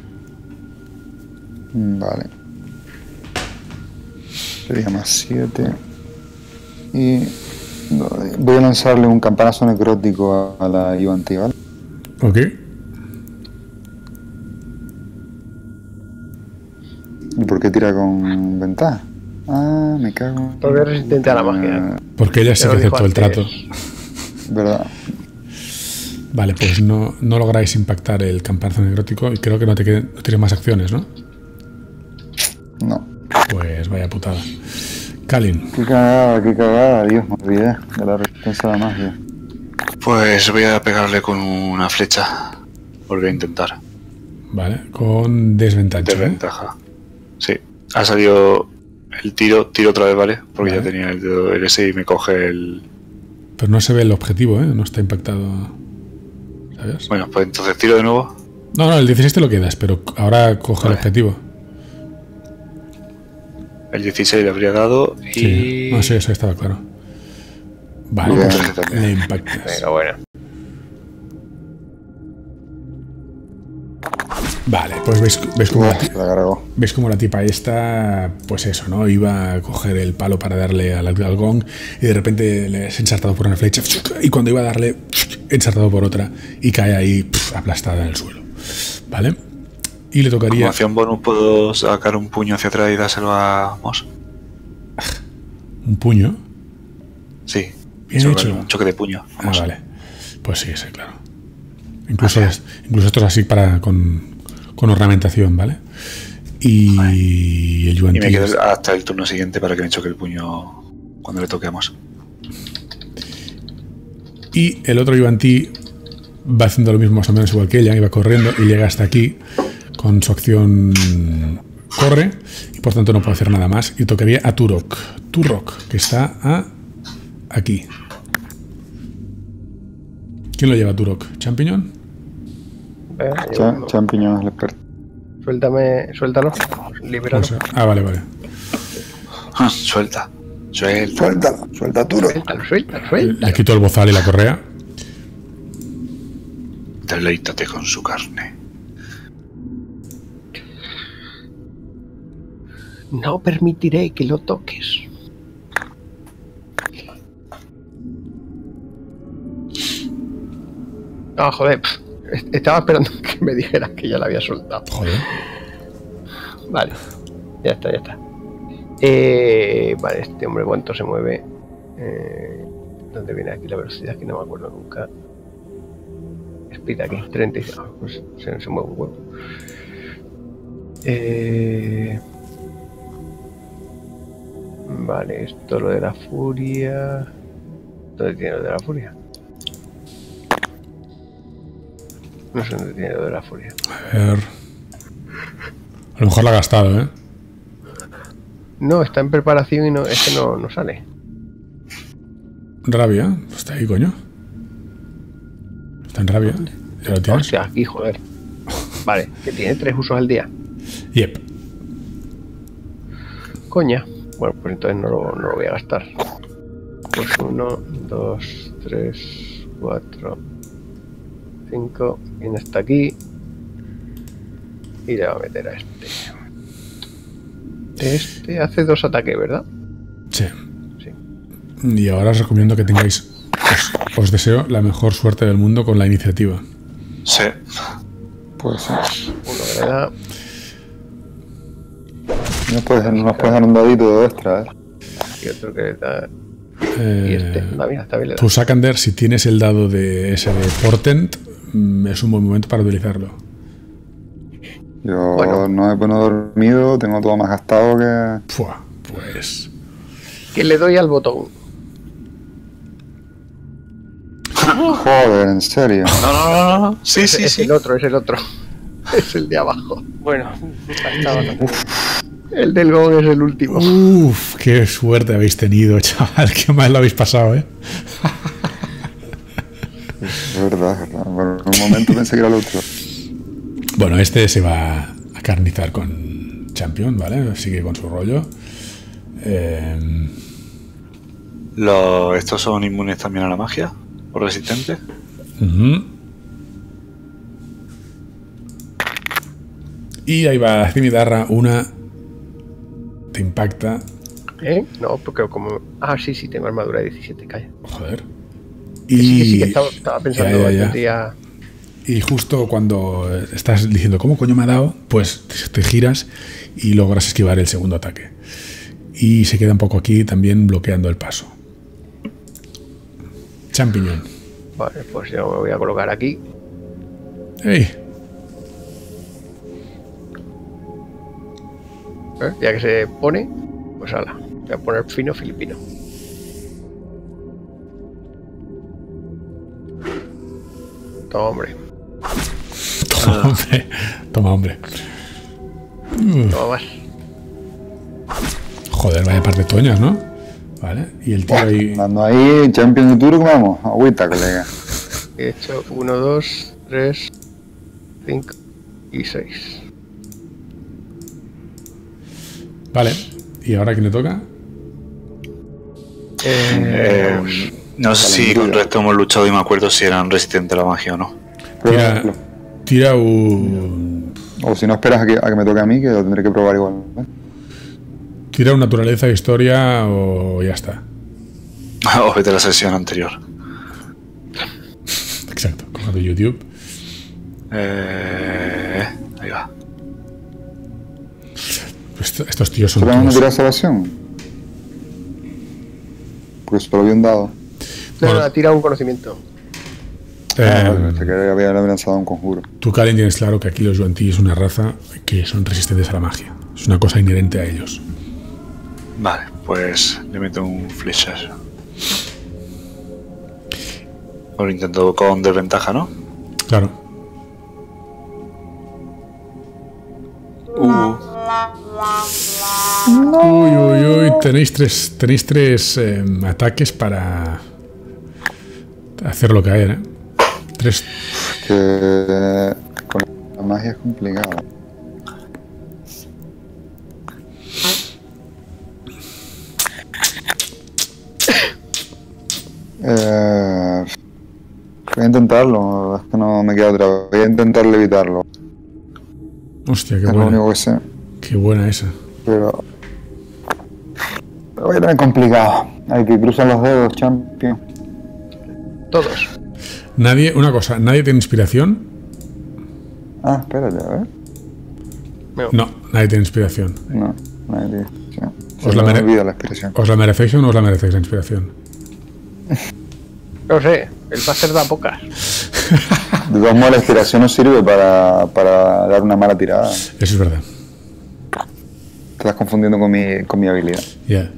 Vale. Sería más 7. Y voy a lanzarle un campanazo necrótico a la Yuan-Ti, ¿vale? Ok. ¿Y por qué tira con ventaja? Ah, me cago. Porque es resistente a la magia. Porque ella sí que aceptó el trato. ¿Verdad? Vale, pues no lográis impactar el campanazo necrótico y creo que no tienes más acciones, ¿no? No. Pues vaya putada. Kalin. Qué cagada, Dios, me olvidé de la resistencia a la magia. Pues voy a pegarle con una flecha. Volver a intentar. Vale, con desventaja. Desventaja. Sí. Ha salido el tiro otra vez, ¿vale? Porque Vale. ya tenía el dedo ese y me coge el... Pero no se ve el objetivo, ¿eh? No está impactado. ¿Sabes? Bueno, pues entonces tiro de nuevo. No, el 16 te lo quedas, pero ahora coge el objetivo. El 16 le habría dado y... Sí, no, sí, eso estaba claro. Vale, Bien. pues le impactas. Pero bueno. Vale, pues ves como La cargó. ves como la tipa esta, pues eso, ¿no? Iba a coger el palo para darle al gong y de repente le has ensartado por una flecha y cuando iba a darle, ensartado por otra y cae ahí aplastada en el suelo. ¿Vale? Y le tocaría... Como acción bonus puedo sacar un puño hacia atrás y dárselo a Moss. ¿Un puño? Sí. Bien Sobre hecho. Un choque de puño. Vamos. Vale. Pues sí, claro. Incluso esto es así con ornamentación, ¿vale? Y el Yuan-Ti. Y me quedo hasta el turno siguiente para que me choque el puño cuando le toquemos. Y el otro Yuan-Ti va haciendo lo mismo más o menos igual que ella, iba corriendo y llega hasta aquí con su acción, corre y por tanto no puede hacer nada más y tocaría a Turok, que está aquí. ¿Quién lo lleva a Turok? ¿Champiñón? Champiñón es el experto. Suéltalo. Libéralo. Vale. Suelta. Suelta, Turo. Suéltalo. Le quito el bozal y la correa. Deleítate con su carne. No permitiré que lo toques. Ah, joder. Estaba esperando que me dijeras que ya la había soltado. Joder. Vale. Ya está. Vale, este hombre, ¿cuánto se mueve? ¿Dónde viene aquí la velocidad? Que no me acuerdo nunca. Speed aquí, 35. Pues se mueve un huevo. Vale, esto lo de la furia. ¿Dónde tiene lo de la furia? No sé dónde tiene lo de la furia. A ver. A lo mejor la ha gastado, ¿eh? No, está en preparación y es que no sale. Rabia. Está ahí, coño. Está en rabia. ¿Ya lo tienes? Hostia, aquí, joder. Vale, que tiene 3 usos al día. Yep. Coña. Bueno, pues entonces no lo voy a gastar. Pues 1, 2, 3, 4, 5. Viene hasta aquí. Y le va a meter a este. Este hace 2 ataques, ¿verdad? Sí. Y ahora os recomiendo que tengáis... Os deseo la mejor suerte del mundo con la iniciativa. Sí. Pues sí. Uno que le da. Nos puedes dar un dadito de extra, ¿eh? Y otro que le da. Y este. Mira, está bien. Tú, Sakander, si tienes el dado de ese de Portent, es un buen momento para utilizarlo. Yo no he dormido, tengo todo más gastado que... Pues... Que le doy al botón. Joder, ¿en serio? No. Sí. Es el otro. Es el de abajo. Bueno, el del gong es el último. Uf, qué suerte habéis tenido, chaval. Qué mal lo habéis pasado, ¿eh? Es verdad. Bueno, en un momento pensé que era el otro. Bueno, este se va a carnizar con Champion, ¿vale? Sigue con su rollo. ¿Estos son inmunes también a la magia? ¿O resistentes? Y ahí va la Cimitarra, una te impacta. No, porque como... Ah, sí, tengo armadura de 17, calla. Joder. Sí, que estaba pensando ya. Y justo cuando estás diciendo ¿cómo coño me ha dado? Pues te giras y logras esquivar el segundo ataque. Y se queda un poco aquí también bloqueando el paso. Champiñón. Vale, pues yo me voy a colocar aquí. ¡Ey! Ya que se pone, pues ala, voy a poner fino filipino. Toma, hombre. Toma, hombre. Toma más. Joder, vaya par de toñas, ¿no? Vale, y el tío ahí... Andando ahí, Champion de Turo, ¿cómo vamos? Agüita, colega. He hecho 1, 2, 3, 5 y 6. Vale, ¿y ahora quién le toca? No sé si con resto hemos luchado y me acuerdo si eran resistentes a la magia o no. Tira un... O si no esperas a que me toque a mí, que lo tendré que probar igual. Tira una naturaleza, historia o ya está. O vete a la sesión anterior. Exacto, coja de YouTube. Ahí va. Estos tíos son... ¿Solo van a tirar salvación? Porque solo había un dado. No, ha tirado un conocimiento. Pensé que había lanzado un conjuro. Tú, Kalen, tienes claro que aquí los Yuan-Ti es una raza que son resistentes a la magia. Es una cosa inherente a ellos. Vale, pues le meto un flechazo. Lo intento con desventaja, ¿no? Claro. Uy, tenéis tres ataques para hacerlo caer, ¿eh? 3. Que con la magia es complicado. intentarlo, es que no me queda otra. Voy a intentar evitarlo. Hostia, qué Es lo buena. único que sé. Qué buena esa. Pero lo voy a tener complicado. Hay que cruzar los dedos, champion. Todos. Nadie, una cosa, ¿nadie tiene inspiración? Ah, espérate, a ver. No, nadie tiene inspiración. No, nadie tiene. Sí. Os Se la me mere- olvida la expresión. ¿Os la merecéis o no os la merecéis la inspiración? No sé, el máster da pocas. De todos modos, la inspiración no sirve para dar una mala tirada. Eso es verdad. Te estás confundiendo con mi habilidad. Ya.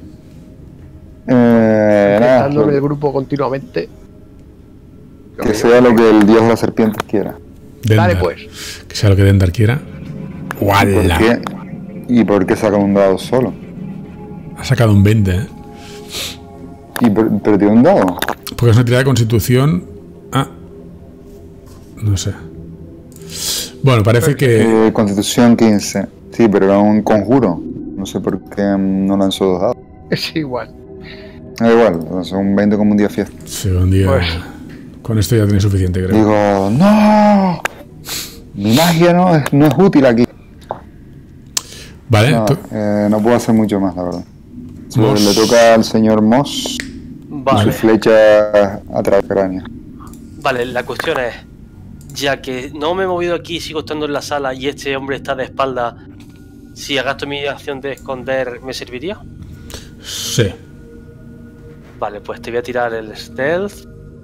Nada, Estando en el grupo continuamente. que sea lo que el dios de las serpientes quiera. Dendar. Dale pues. Que sea lo que Dendar quiera. ¿Por ¡Wala! qué? ¿Y por qué saca un dado solo? Ha sacado un 20, ¿eh? ¿Pero tiene un dado? Porque es una tirada de constitución. Ah. No sé. Bueno, parece que. Constitución 15. Sí, pero era un conjuro. No sé por qué no lanzó 2 dados. Es igual. Da igual, entonces un 20 como un día fiesta. Sí, un día. Pues. Con esto ya tiene suficiente, creo. Digo, ¡no! Mi magia no es útil aquí. Vale, No, tú- no puedo hacer mucho más, la verdad. Moss. Le toca al señor Moss y Vale. su flecha a través del cráneo. Vale, la cuestión es, ya que no me he movido aquí, sigo estando en la sala y este hombre está de espalda, si gasto mi acción de esconder, ¿me serviría? Sí. Vale, pues te voy a tirar el stealth.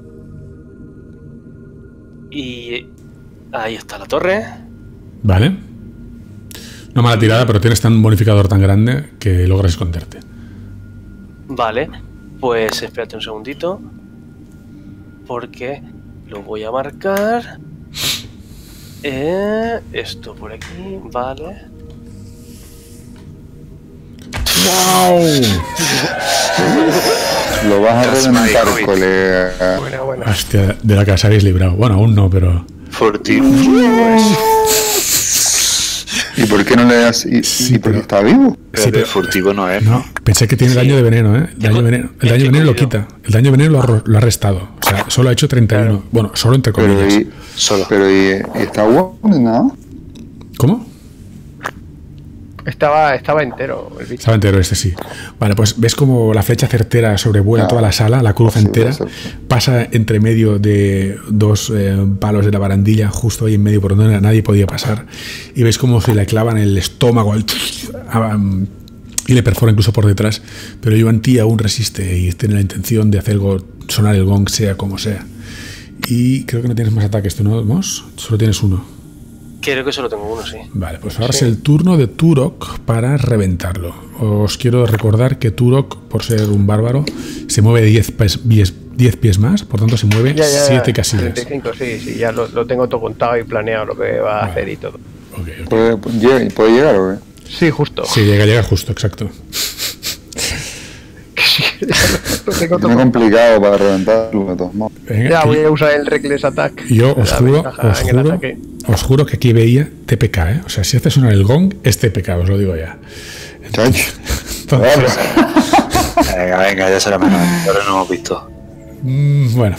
Y ahí está la torre. Vale. No mala tirada, pero tienes tan bonificador tan grande que logras esconderte. Vale, pues espérate un segundito. Porque lo voy a marcar. Esto por aquí, vale. ¡Wow! Lo vas a That's reventar, my comic. colega. Buena, buena. Hostia, de la que os habéis librado. Bueno, aún no, pero. Furtivo. ¿Y por qué no le das? ¿Y Sí, por qué pero- está vivo? Pero de furtivo no es. No, pensé que tiene daño de veneno, ¿eh? El daño de veneno lo quita. El daño de veneno lo ha restado. O sea, solo ha hecho 31. Bueno, solo entre Pero comillas. Solo. y está guapo, ¿no? ¿Cómo? Estaba entero el bicho. Estaba entero este, sí. Vale, pues ves como la flecha certera sobrevuela Ah, toda la sala, la cruz posible, entera, sí. pasa entre medio de dos palos de la barandilla, justo ahí en medio por donde nadie podía pasar, y ves como se le clavan el estómago y le perfora incluso por detrás, pero Yuan Ti aún resiste y tiene la intención de hacer sonar el gong sea como sea. Y creo que no tienes más ataques, ¿tú no, Moss? Solo tienes uno. Creo que solo tengo uno, sí. Vale, pues ahora es el turno de Turok para reventarlo. Os quiero recordar que Turok, por ser un bárbaro, se mueve 10 pies más, por tanto se mueve 7 casillas. 35, sí, ya lo tengo todo contado y planeado lo que va a hacer y todo. Ok, ok. ¿Puede llegar o qué? Sí, justo. Sí, llega justo, exacto. Lo tengo todo Tiene contado. complicado para reventarlo, de todos modos. Venga, Ya que voy a usar el Reckless Attack. yo os La juro, ventaja en el ataque. os juro que aquí veía TPK, ¿eh? O sea, si hace sonar el gong, es TPK, os lo digo ya. Chacho. Entonces, Venga, venga, ya será menos. Ahora no hemos visto. bueno.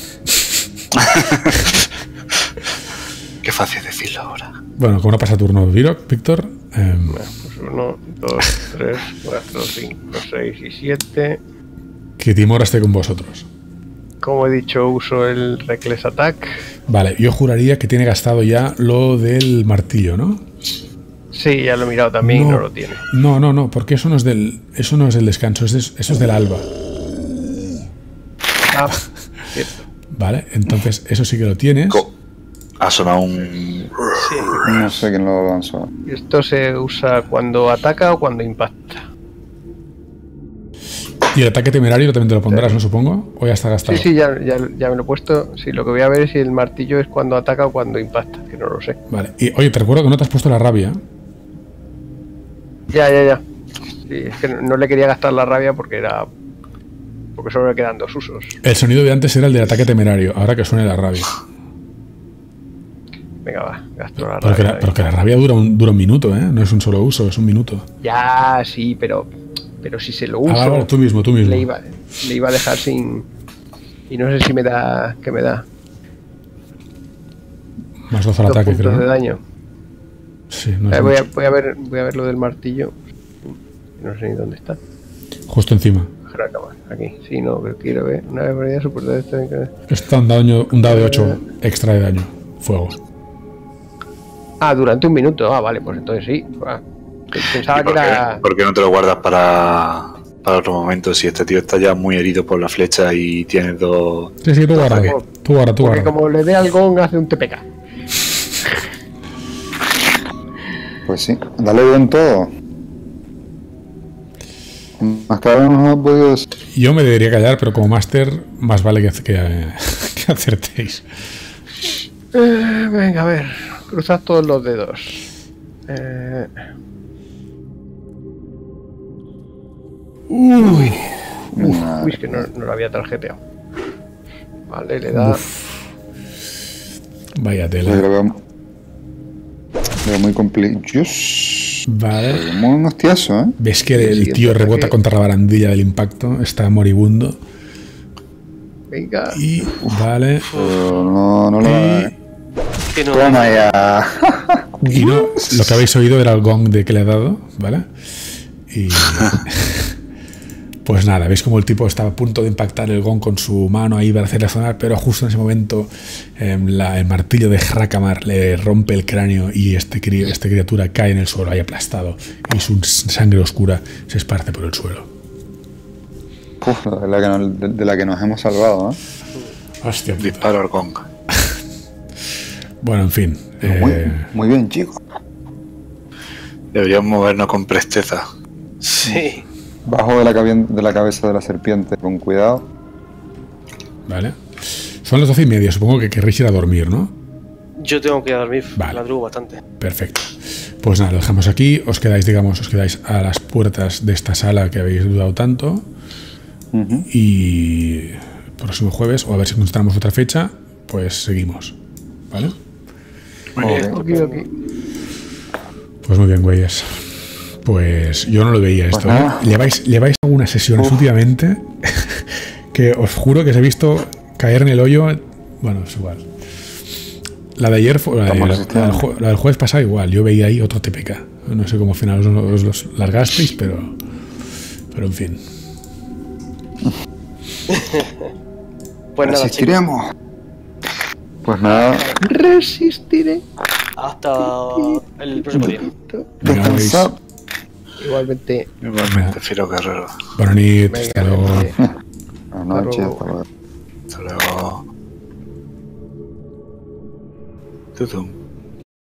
Qué fácil decirlo ahora. Bueno, como no pasa turno Víctor, Pues 1, 2, 3, 4, 5, 6 y 7. que Timor esté con vosotros. Como he dicho, uso el Reckless Attack. Vale, yo juraría que tiene gastado ya lo del martillo, ¿no? Sí, ya lo he mirado también y no lo tiene. No, porque eso no es del descanso, eso es del alba. Ah, cierto. Vale, entonces eso sí que lo tienes. Ha sonado un. Sí. No sé quién lo lanzó. Y esto se usa cuando ataca o cuando impacta. Y el ataque temerario también te lo pondrás, ¿no? Supongo. O ya está gastado. Sí, ya me lo he puesto. Sí, lo que voy a ver es si el martillo es cuando ataca o cuando impacta, que no lo sé. Vale. Y oye, te recuerdo que no te has puesto la rabia. Ya. Sí, es que no le quería gastar la rabia porque solo le quedan 2 usos. El sonido de antes era el del ataque temerario, ahora que suene la rabia. Venga, va, gasto la Pero que rabia. la rabia dura un minuto, ¿eh? No es un solo uso, es un minuto. Ya, sí, pero si se lo uso, Vale, tú mismo. le iba a dejar sin... Y no sé si me da... ¿Qué me da? Más 12 al 2 ataque, puntos creo. de ¿no? daño. Sí, no es voy mucho. a ver lo del martillo. No sé ni dónde está. Justo encima. Hrakamar, aquí. Sí, no, pero quiero ver. Una vez por día soportar esto. Está un dado de 8 extra de daño. Fuego. Ah, durante un minuto. Ah, vale, pues entonces sí. Ah, pensaba que era. ¿Por qué no te lo guardas para otro momento? Si este tío está ya muy herido por la flecha y tiene dos... Sí, tú guarda. Tú guarda. Porque como le dé al gong hace un TPK. Pues sí, dale con todo. Más que ahora no he podido... Yo me debería callar, pero como máster, más vale que acertéis. Venga, a ver. Cruzad todos los dedos. Uy, es que no lo había tarjeteado. Vale, le da. Vaya Yo tela. lo veo muy complicado. Vale. Muy un hostiazo, ¿eh? Ves que el siguiente tío rebota ataque. contra la barandilla del impacto. Está moribundo. Venga. Y vale. Pero no lo... Que no. Toma ya. Y no, lo que habéis oído era el gong de que le he dado, ¿vale? Y pues nada, veis como el tipo estaba a punto de impactar el gong con su mano ahí para hacerle sonar, pero justo en ese momento el martillo de Hrakamar le rompe el cráneo y esta criatura cae en el suelo ahí aplastado y su sangre oscura se esparce por el suelo. Uf, de la que nos hemos salvado, ¿eh? Hostia. Disparo al gong. Bueno, en fin. Muy bien, chicos. Deberíamos movernos con presteza. Sí. Bajo de la cabeza de la serpiente, con cuidado. Vale. Son las 12:30, supongo que querréis ir a dormir, ¿no? Yo tengo que ir a dormir. Vale. La drugo bastante. Perfecto. Pues nada, lo dejamos aquí. Os quedáis a las puertas de esta sala que habéis dudado tanto. Y el próximo jueves, o a ver si encontramos otra fecha, pues seguimos. ¿Vale? Ok. Pues muy bien, güeyes. Pues yo no lo veía esto. nada. Lleváis algunas sesiones últimamente que os juro que os he visto caer en el hoyo. Bueno, es igual. La de ayer fue. La del jueves pasado igual. Yo veía ahí otro TPK. No sé cómo al final os los largasteis, pero en fin. Pues nada, chicos. Resistiremos. Pues nada, Resistiré. Hasta el próximo día. Venga, güeyes. descansad. Igualmente. Igualmente, Firo Guerrero. Buenas noches. Venga, Hasta luego. Buenas noches, luego. hasta luego. Hasta luego. Tudum.